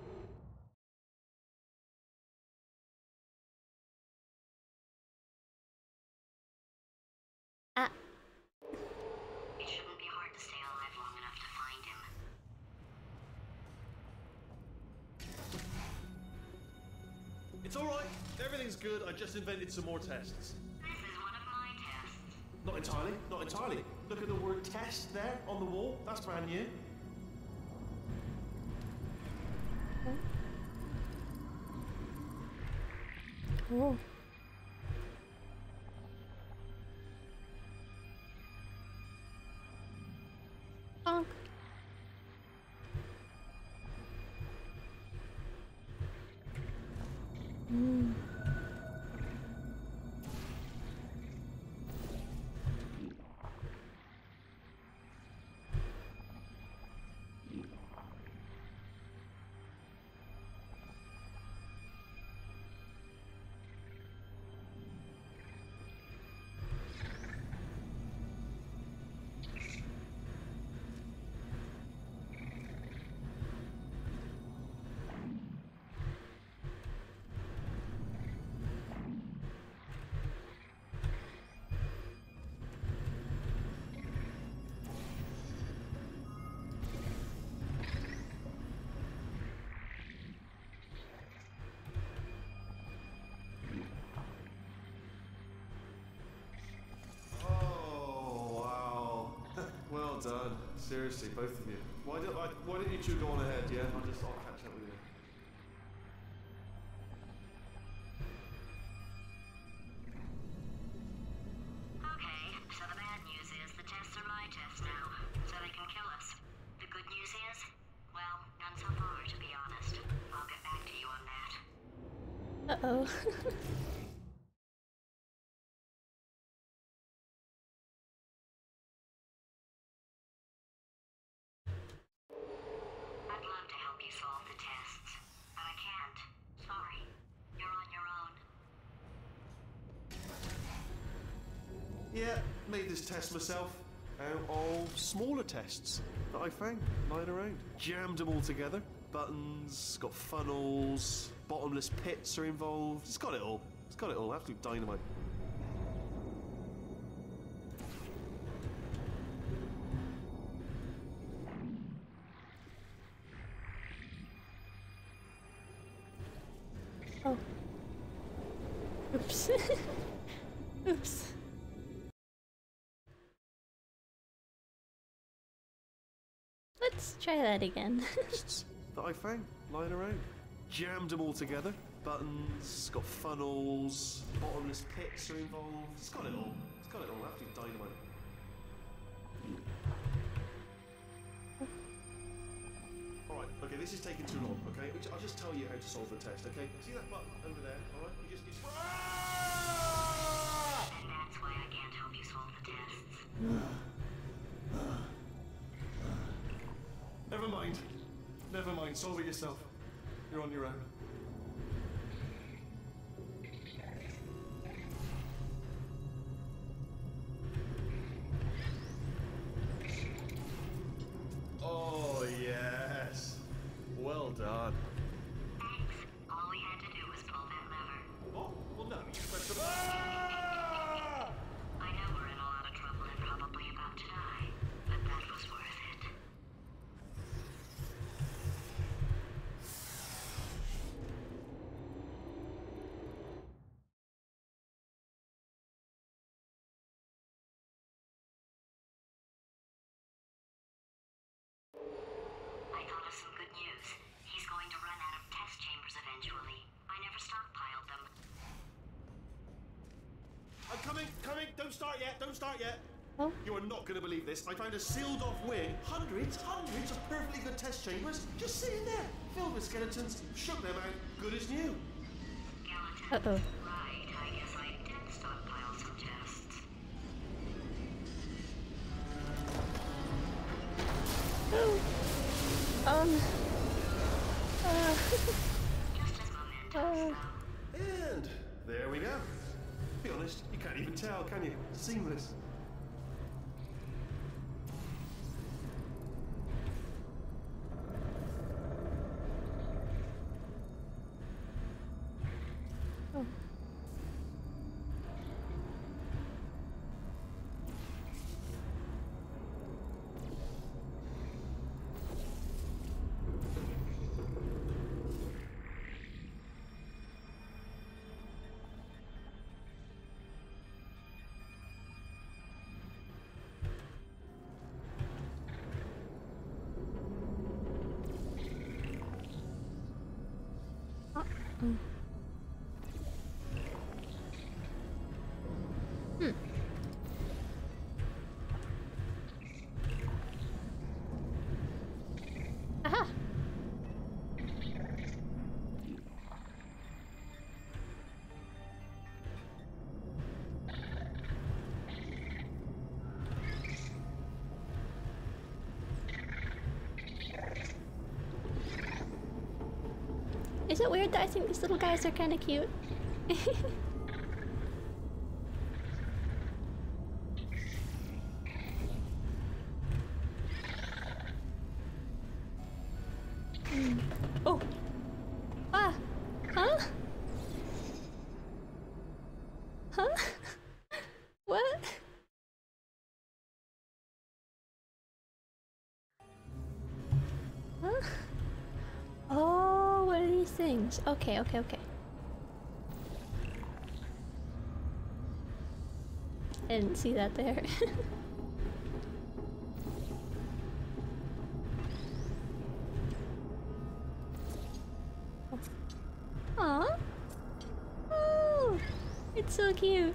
Speaker 1: Ah.
Speaker 4: It shouldn't be hard to stay alive long enough to find him.
Speaker 5: It's all right. Everything's good. I just invented some more tests.
Speaker 4: This is one of my tests.
Speaker 5: Not entirely. Not entirely. Look at the word test there on the wall. That's brand new.
Speaker 1: Oh. Bonk.
Speaker 5: Oh, wow. Well done. Seriously, both of you. Why don't you two go on ahead, yeah? I'll catch up with you.
Speaker 4: Okay, so the bad news is the tests are my tests now, so they can kill us. The good news is, well, none so far, to be honest. I'll get back to you on that.
Speaker 1: Uh-oh.
Speaker 4: solve the tests, but I can't. Sorry. You're on your own.
Speaker 5: Yeah, made this test myself out of smaller tests that I found lying around. Jammed them all together. Buttons, got funnels, bottomless pits are involved. It's got it all. It's got it all. Absolute dynamite.
Speaker 1: Oh. Oops. Oops. Let's try that again.
Speaker 5: Tests that I found lying around. Jammed them all together. Buttons, got funnels, bottomless pits are involved. It's got it all. It's got it all. Absolute dynamite. Alright, okay, this is taking too long, okay? I'll just tell you how to solve the test, okay? See that button over there, alright? You just...
Speaker 4: And that's why I can't help you solve the tests.
Speaker 5: Never mind. Never mind. Solve it yourself. You're on your own. Oh, yes. Well done.
Speaker 4: Thanks. All we had to do was pull that lever.
Speaker 5: What? Well, no. You just press the button.
Speaker 4: I know we're in a lot of trouble and probably about to die, but that was worth it. I thought of some good news. He's going to run out of test chambers eventually. I never stockpiled them.
Speaker 5: I'm coming. Don't start yet. Don't start yet.
Speaker 1: Oh.
Speaker 5: You are not going to believe this. I found a sealed off wing. Hundreds of perfectly good test chambers just sitting there, filled with skeletons. Shook them out, good as new.
Speaker 4: Skeleton.
Speaker 1: Uh-oh.
Speaker 4: Right, I guess I did stockpile some tests.
Speaker 1: Oh.
Speaker 4: Just as mementos, though.
Speaker 5: And there we go. To be honest, you can't even tell, can you? Seamless.
Speaker 1: Oh. Aha! Is it weird that I think these little guys are kind of cute? Oh! Ah! Huh? Huh? What? Huh? Oh, what are these things? Okay. I didn't see that there. Aw. Oh, it's so cute.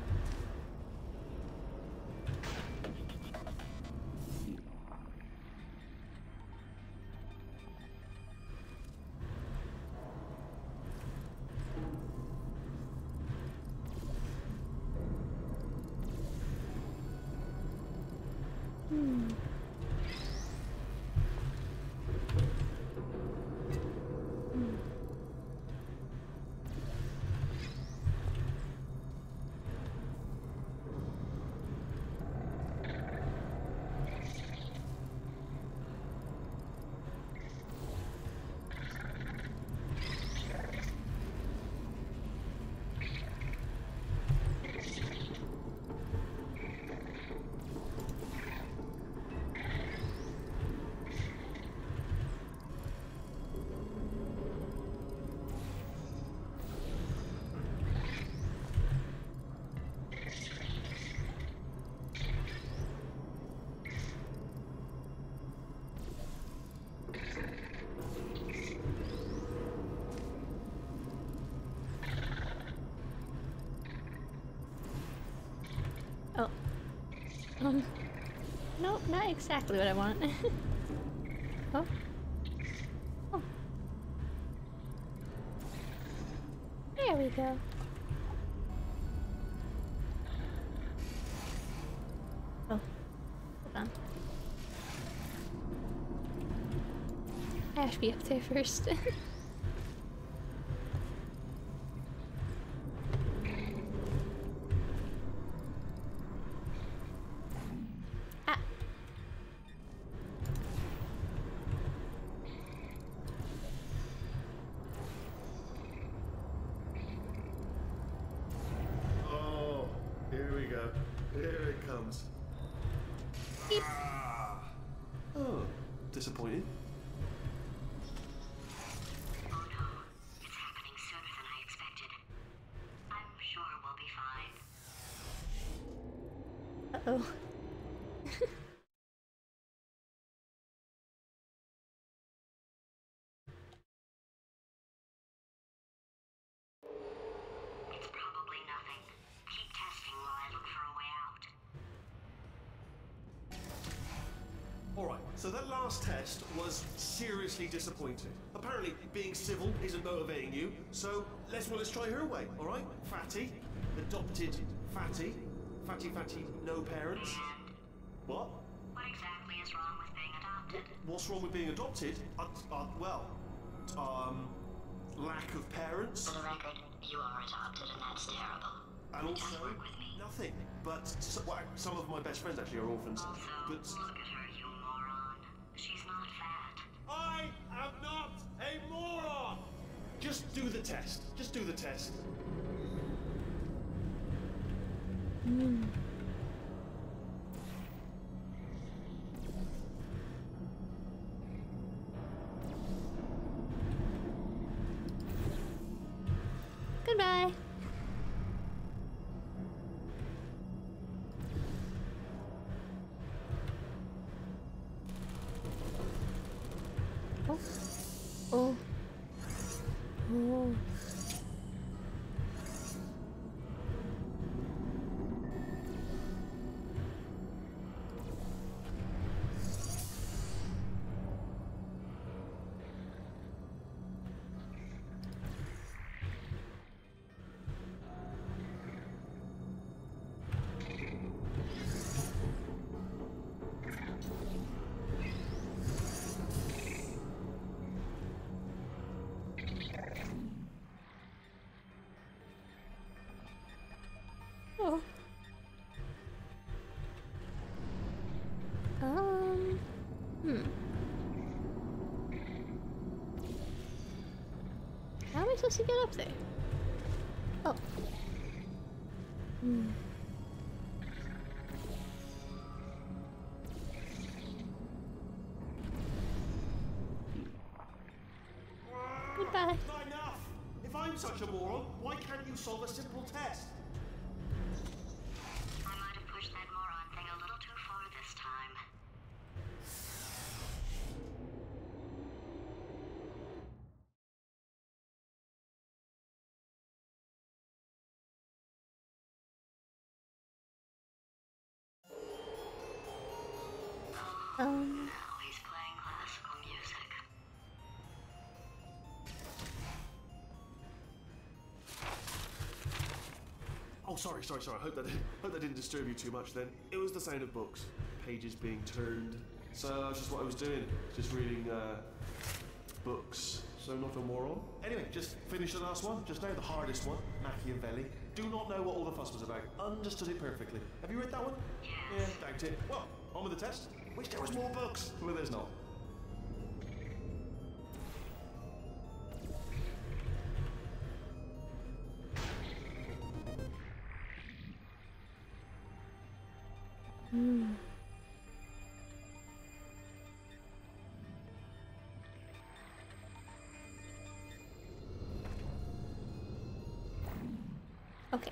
Speaker 1: exactly what I want. Oh. Oh. There we go. Oh. Hold on. I have to be up there first. Ah.
Speaker 5: Oh, here we go. Here it comes.
Speaker 1: Beep.
Speaker 5: Oh, disappointing.
Speaker 4: Oh no, it's happening sooner than I expected. I'm sure we'll be fine.
Speaker 1: Uh-oh.
Speaker 4: It's probably nothing. Keep testing while I look for a way out.
Speaker 5: Alright, so that last test was seriously disappointing. Apparently, being civil isn't motivating you, so let's try her way, alright? Fatty, adopted Fatty. Fatty, no parents.
Speaker 4: And
Speaker 5: What?
Speaker 4: what exactly is wrong with being adopted?
Speaker 5: What's wrong with being adopted? Lack of parents.
Speaker 4: For the record, you are adopted and that's terrible.
Speaker 5: And
Speaker 4: It does
Speaker 5: also,
Speaker 4: work with me.
Speaker 5: nothing. But some of my best friends actually are orphans.
Speaker 4: Also,
Speaker 5: But
Speaker 4: look at her, you moron. She's not fat.
Speaker 5: I am not a moron! Just do the test. Just do the test.
Speaker 1: Goodbye. Oh. Oh. Oh. Oh. How am I supposed to get up there? Oh. Goodbye.
Speaker 5: Not enough! If I'm such a moron, why can't you solve a simple test?
Speaker 4: I might have pushed that moron thing a little too far this time. Now he's playing classical music.
Speaker 5: Oh, sorry. Hope that didn't disturb you too much then. It was the sound of books. Pages being turned. So that's just what I was doing. Just reading, books. So not a moron. Anyway, just finished the last one. Just now, the hardest one. Machiavelli. Do not know what all the fuss was about. Understood it perfectly. Have you read that one?
Speaker 4: Yes.
Speaker 5: Yeah, doubt it. Well, on with the test. Wish there was more books. Well, there's not.
Speaker 1: Okay.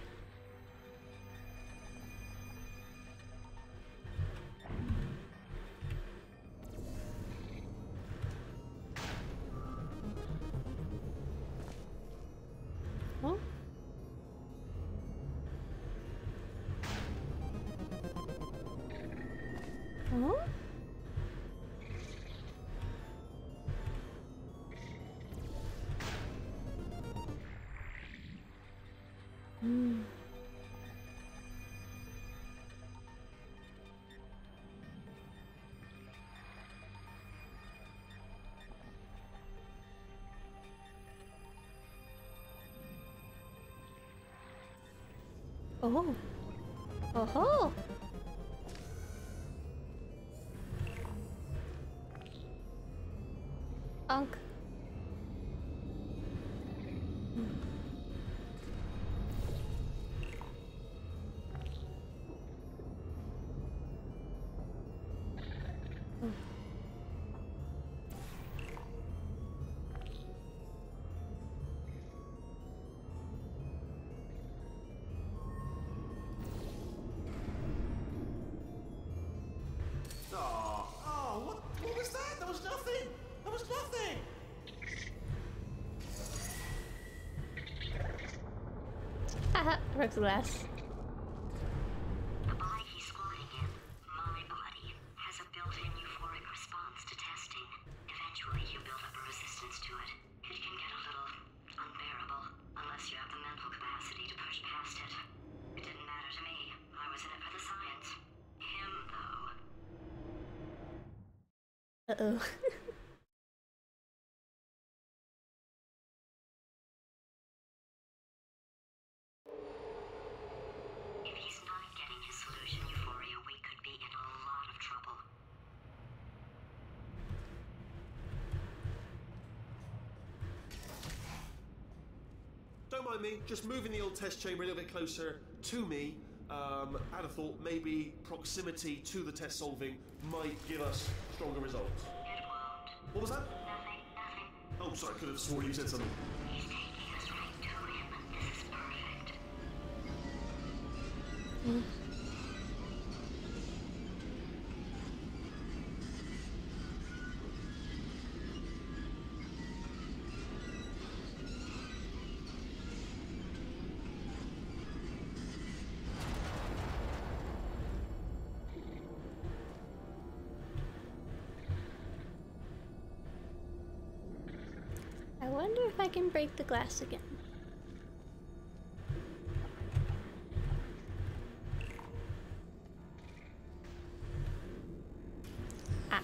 Speaker 1: Oh. Oh. Oh-ho! Unk.
Speaker 5: Oh, what was that? That was nothing! That was nothing!
Speaker 1: Haha, broke the glass.
Speaker 4: The body he's squatting in, my body, has a built-in euphoric response to testing. Eventually, you build up a resistance to it. It can get a little unbearable, unless you have the mental capacity to push past it. It didn't matter to me. I was in it for the science. Him, though.
Speaker 1: Uh-oh.
Speaker 4: If he's not getting his solution euphoria, we could be in a lot of trouble.
Speaker 5: Don't mind me, just moving the old test chamber a little bit closer to me. I'd have thought maybe proximity to the test solving might give us stronger results.
Speaker 4: It won't.
Speaker 5: What was that?
Speaker 4: Nothing, nothing.
Speaker 5: Oh, sorry, I could have sworn you said something.
Speaker 4: He's taking us right to him. This is perfect.
Speaker 1: I wonder if I can break the glass again. Ah.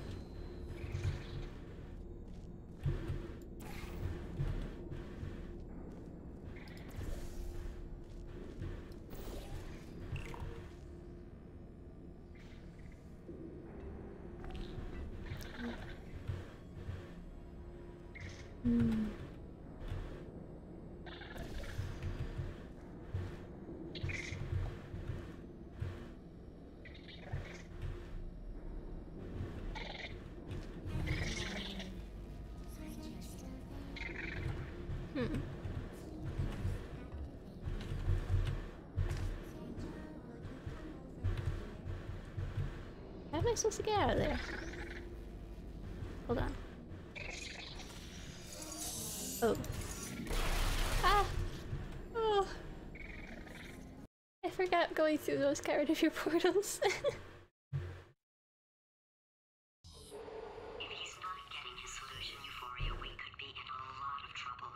Speaker 1: How am I supposed to get out of there? Hold on. Oh. Ah! Oh! I forgot going through those Cardiff portals.
Speaker 4: If he's not getting his solution euphoria, we could be in a lot of trouble.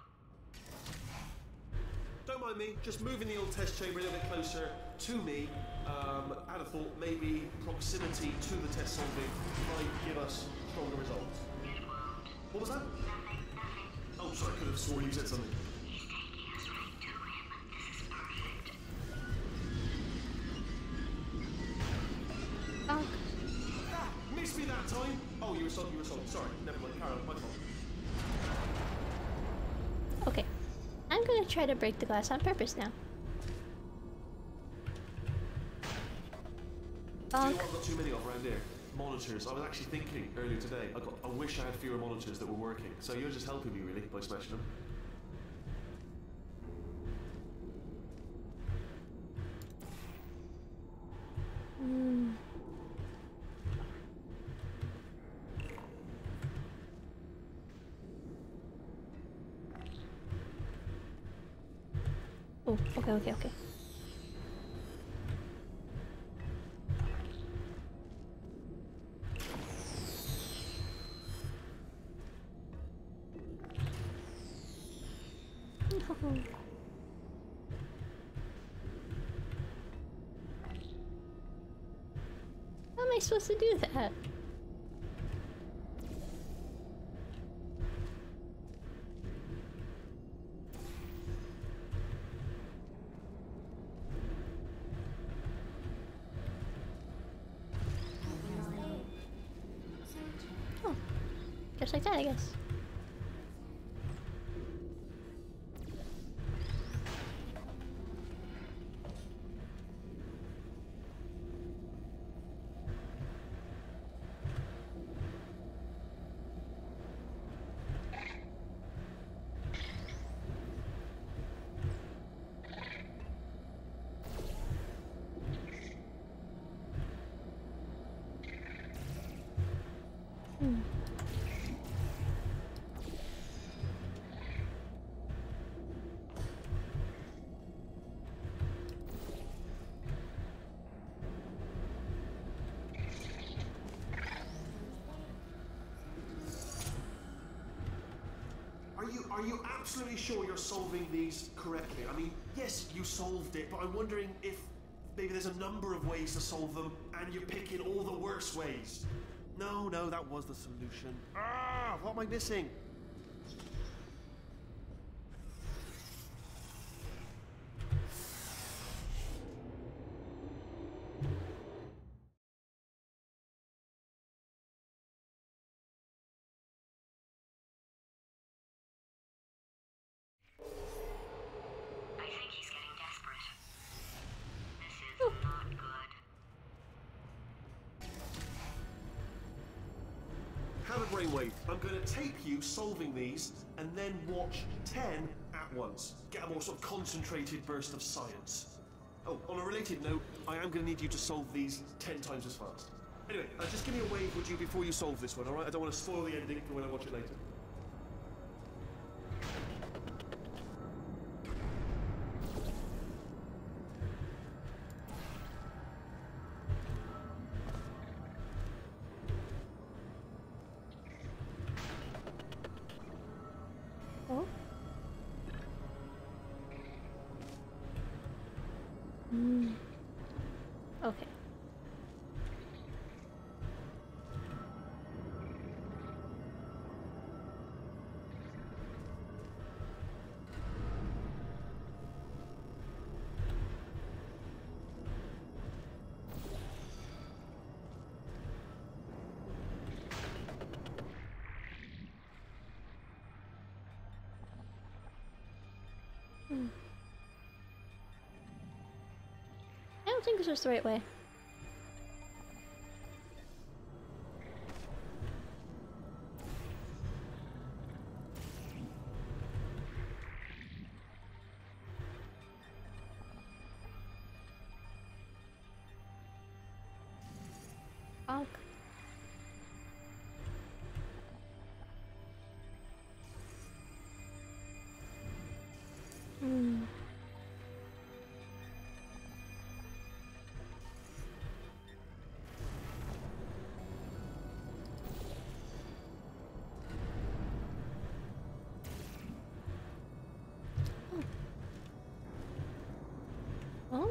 Speaker 5: Don't mind me, just moving the old test chamber a little bit closer to me. I'd have thought maybe proximity to the test solving might give us stronger results.
Speaker 4: It won't.
Speaker 5: What was that?
Speaker 4: Nothing, nothing.
Speaker 5: Oh, sorry, I could have sworn you said something.
Speaker 4: He's taking us right to him. This is perfect.
Speaker 1: Bonk.
Speaker 5: Ah, missed me that time. Oh, you were sold. Sorry, never mind. Carol, my fault.
Speaker 1: Okay. I'm gonna try to break the glass on purpose now.
Speaker 5: Do you know
Speaker 1: Bonk.
Speaker 5: what I've got too many of around here? Monitors. I was actually thinking earlier today, I wish I had fewer monitors that were working. So you're just helping me really by smashing them.
Speaker 1: Oh, okay. I supposed to do that? Oh, just like that, I guess.
Speaker 5: Are you absolutely sure you're solving these correctly? I mean, yes, you solved it, but I'm wondering if maybe there's a number of ways to solve them, and you're picking all the worst ways. No, that was the solution. Ah, what am I missing?
Speaker 4: I think he's getting desperate. This is not good.
Speaker 5: Have a brainwave. I'm going to tape you solving these, and then watch 10 at once. Get a more sort of concentrated burst of science. Oh, on a related note, I am going to need you to solve these 10 times as fast. Anyway, just give me a wave, would you, before you solve this one, alright? I don't want to spoil the ending for when I watch it later.
Speaker 1: Oh? Hmm. Okay. I don't think this was the right way. Bonk. Hmm. Oh?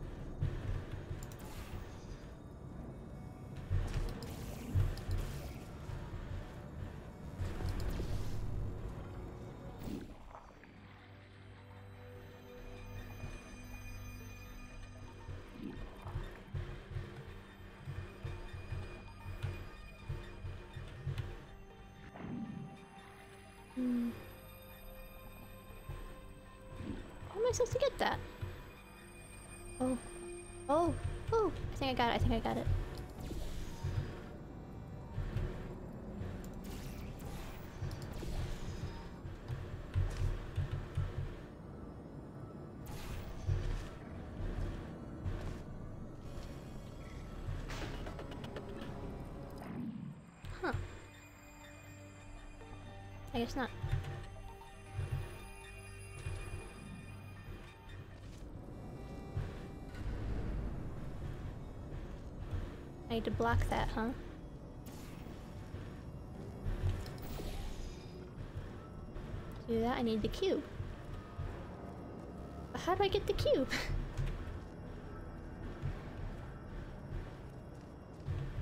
Speaker 1: Hmm. How am I supposed to get that? Oh. Oh. Oh. I think I got it. I think I got it. Huh. I guess not. I need to block that, huh? To do that, I need the cube. But how do I get the cube?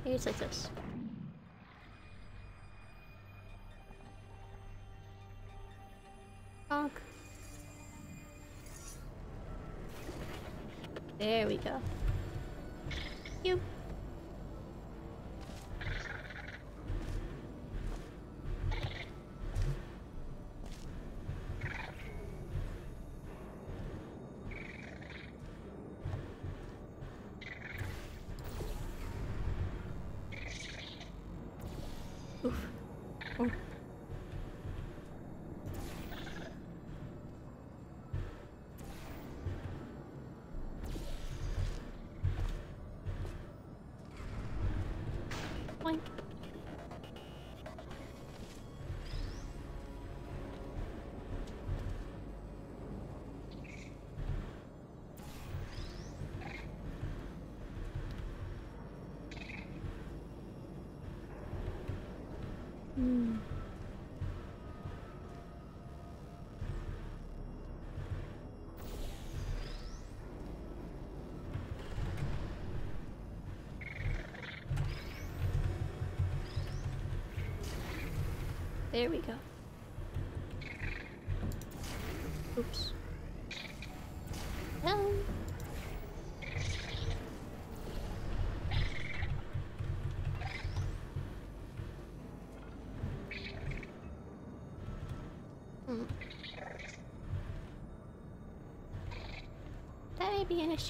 Speaker 1: Maybe it's like this. Bonk. There we go. You. Oof. Oh. Boink. Hmm. There we go. Oops. No. Hmm. That may be an issue.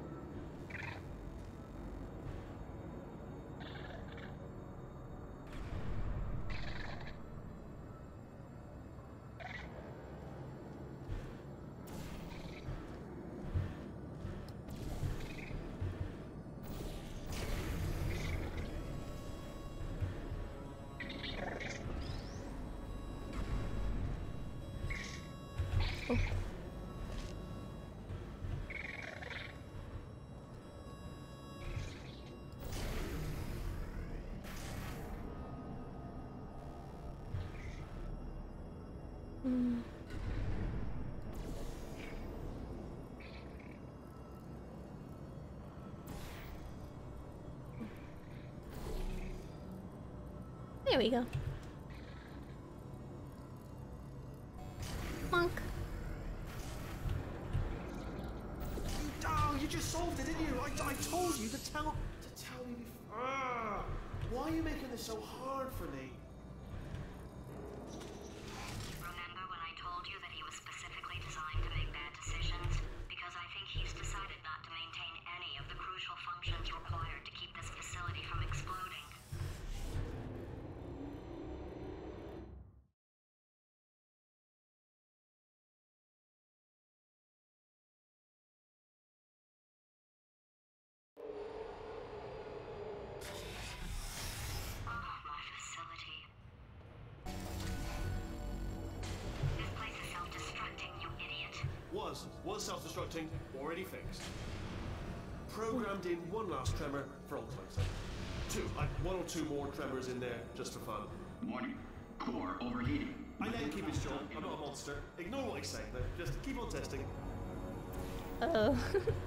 Speaker 1: Oh. Hmm. There we go. Monk.
Speaker 5: Oh, you just solved it, didn't you? I told you to tell me before. Why are you making this so hard for me?
Speaker 4: Remember when I told you that he was specifically designed to make bad decisions? Because I think he's decided not to maintain any of the crucial functions required to keep this facility from exploding. My facility. This place is self-destructing, you idiot.
Speaker 5: Was self-destructing, already fixed. Programmed in one last tremor for old time's sake. One or two more tremors in there, just for fun.
Speaker 6: Warning. Core overheating.
Speaker 5: I let him keep his job. I'm not a monster. Ignore what I say. Now, just keep on testing.
Speaker 1: Uh-oh.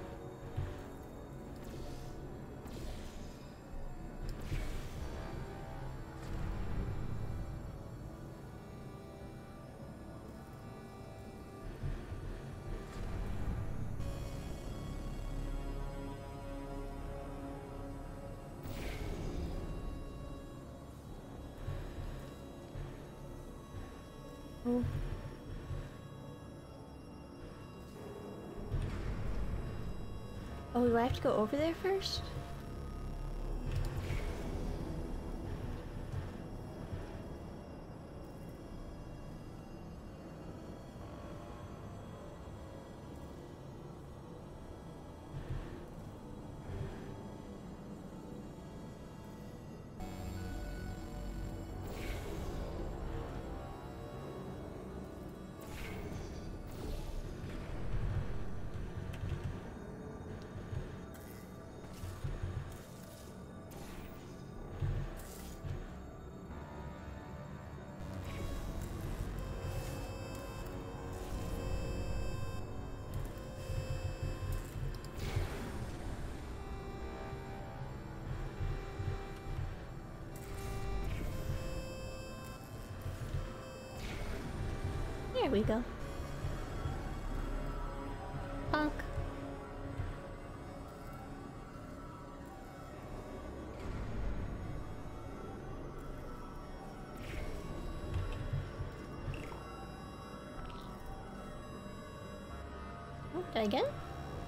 Speaker 1: Oh. Oh, do I have to go over there first? There we go. Honk. Oh, did I get it?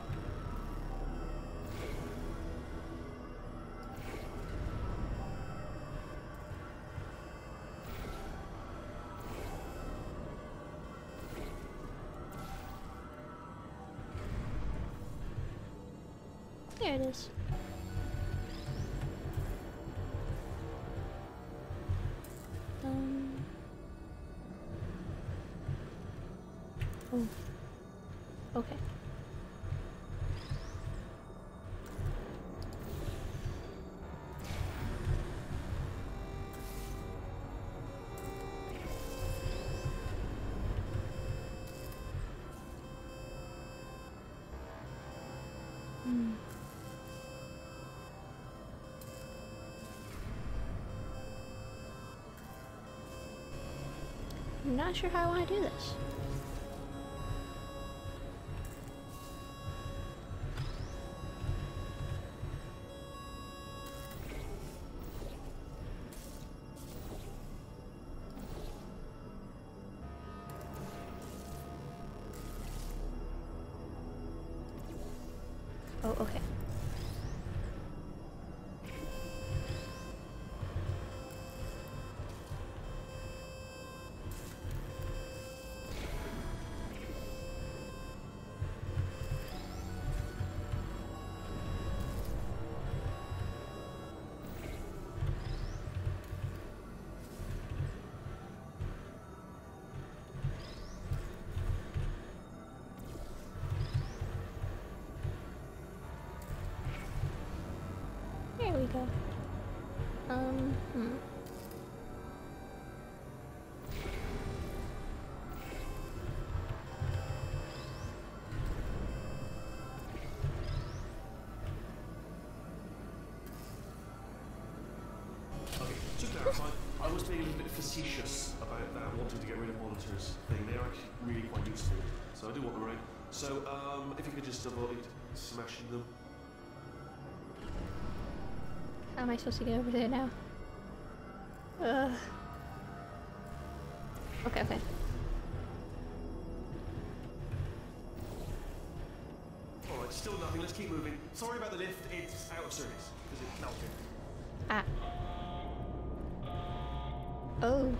Speaker 1: There it is. Oh. Okay. I'm not sure how I want to do this. Oh, okay. There we go.
Speaker 5: Okay, to clarify, I was being a little bit facetious about that wanting to get rid of monitors thing. They're actually really quite useful, so I do want them around. So, if you could just avoid smashing them.
Speaker 1: How am I supposed to get over there now? Okay, okay.
Speaker 5: Alright, still nothing, let's keep moving. Sorry about the lift, it's out of service, because it's melted.
Speaker 1: Ah. Oh.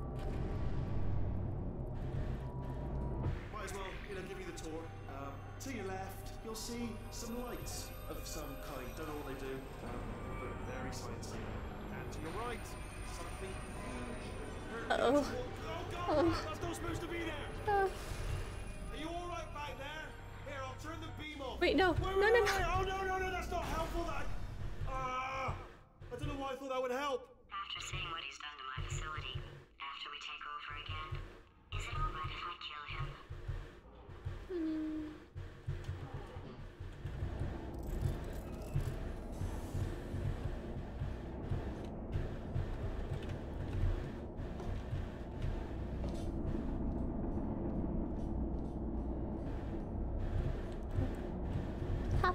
Speaker 5: Might as well, give you the tour. To your left, you'll see some lights of some kind. Don't know what they do, but very sciencey. And to your right, something huge.
Speaker 1: Uh-oh.
Speaker 5: Oh God, that's not supposed to be there.
Speaker 1: Oh.
Speaker 5: Are you all right back there? Here, I'll turn the beam off.
Speaker 1: Wait, no.
Speaker 5: Wait,
Speaker 1: No, no, no.
Speaker 5: Oh, no, that's not helpful. I don't know why I thought that would help.
Speaker 4: After seeing what he's done to my facility, after we take over again, is it alright if I kill him?
Speaker 1: Hop.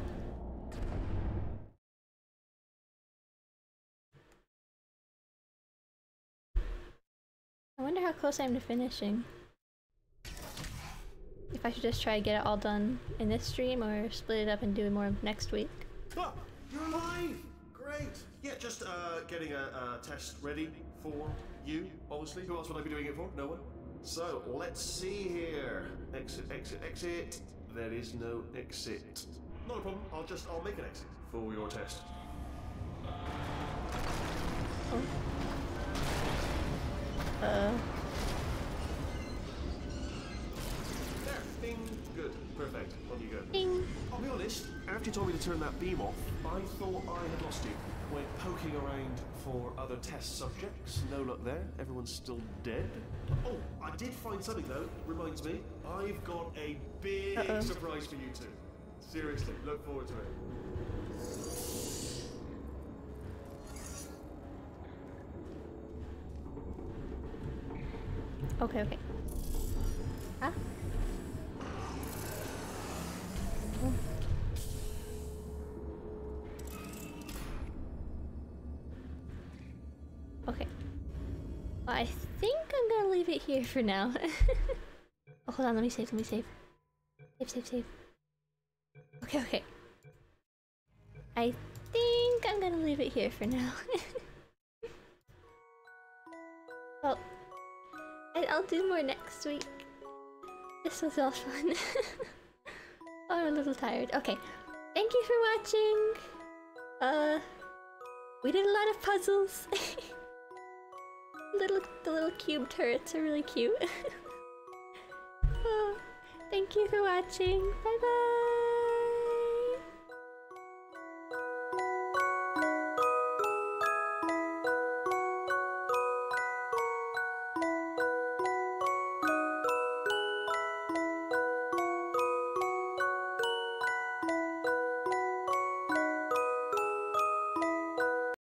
Speaker 1: I wonder how close I am to finishing. If I should just try to get it all done in this stream or split it up and do more next week.
Speaker 5: Ah, you're alive! Great! Yeah, just getting a test ready for you, obviously. Who else would I be doing it for? No one? So, let's see here. Exit, exit, exit. There is no exit. Not a problem. I'll make an exit for your test.
Speaker 1: Oh.
Speaker 5: There, bing, good, perfect, on you go.
Speaker 1: Bing.
Speaker 5: I'll be honest, after you told me to turn that beam off, I thought I had lost you. Went poking around for other test subjects, no luck there, everyone's still dead. Oh, I did find something though, reminds me, I've got a big surprise for you two. Seriously, look forward to it.
Speaker 1: Okay, okay. Huh? Okay. Well, I think I'm gonna leave it here for now. Oh, hold on, let me save, let me save. Save. Okay, okay. I think I'm gonna leave it here for now. Well, I'll do more next week. This was all fun. Oh, I'm a little tired. Okay, thank you for watching. We did a lot of puzzles. The little cube turrets are really cute. Oh, thank you for watching. Bye bye.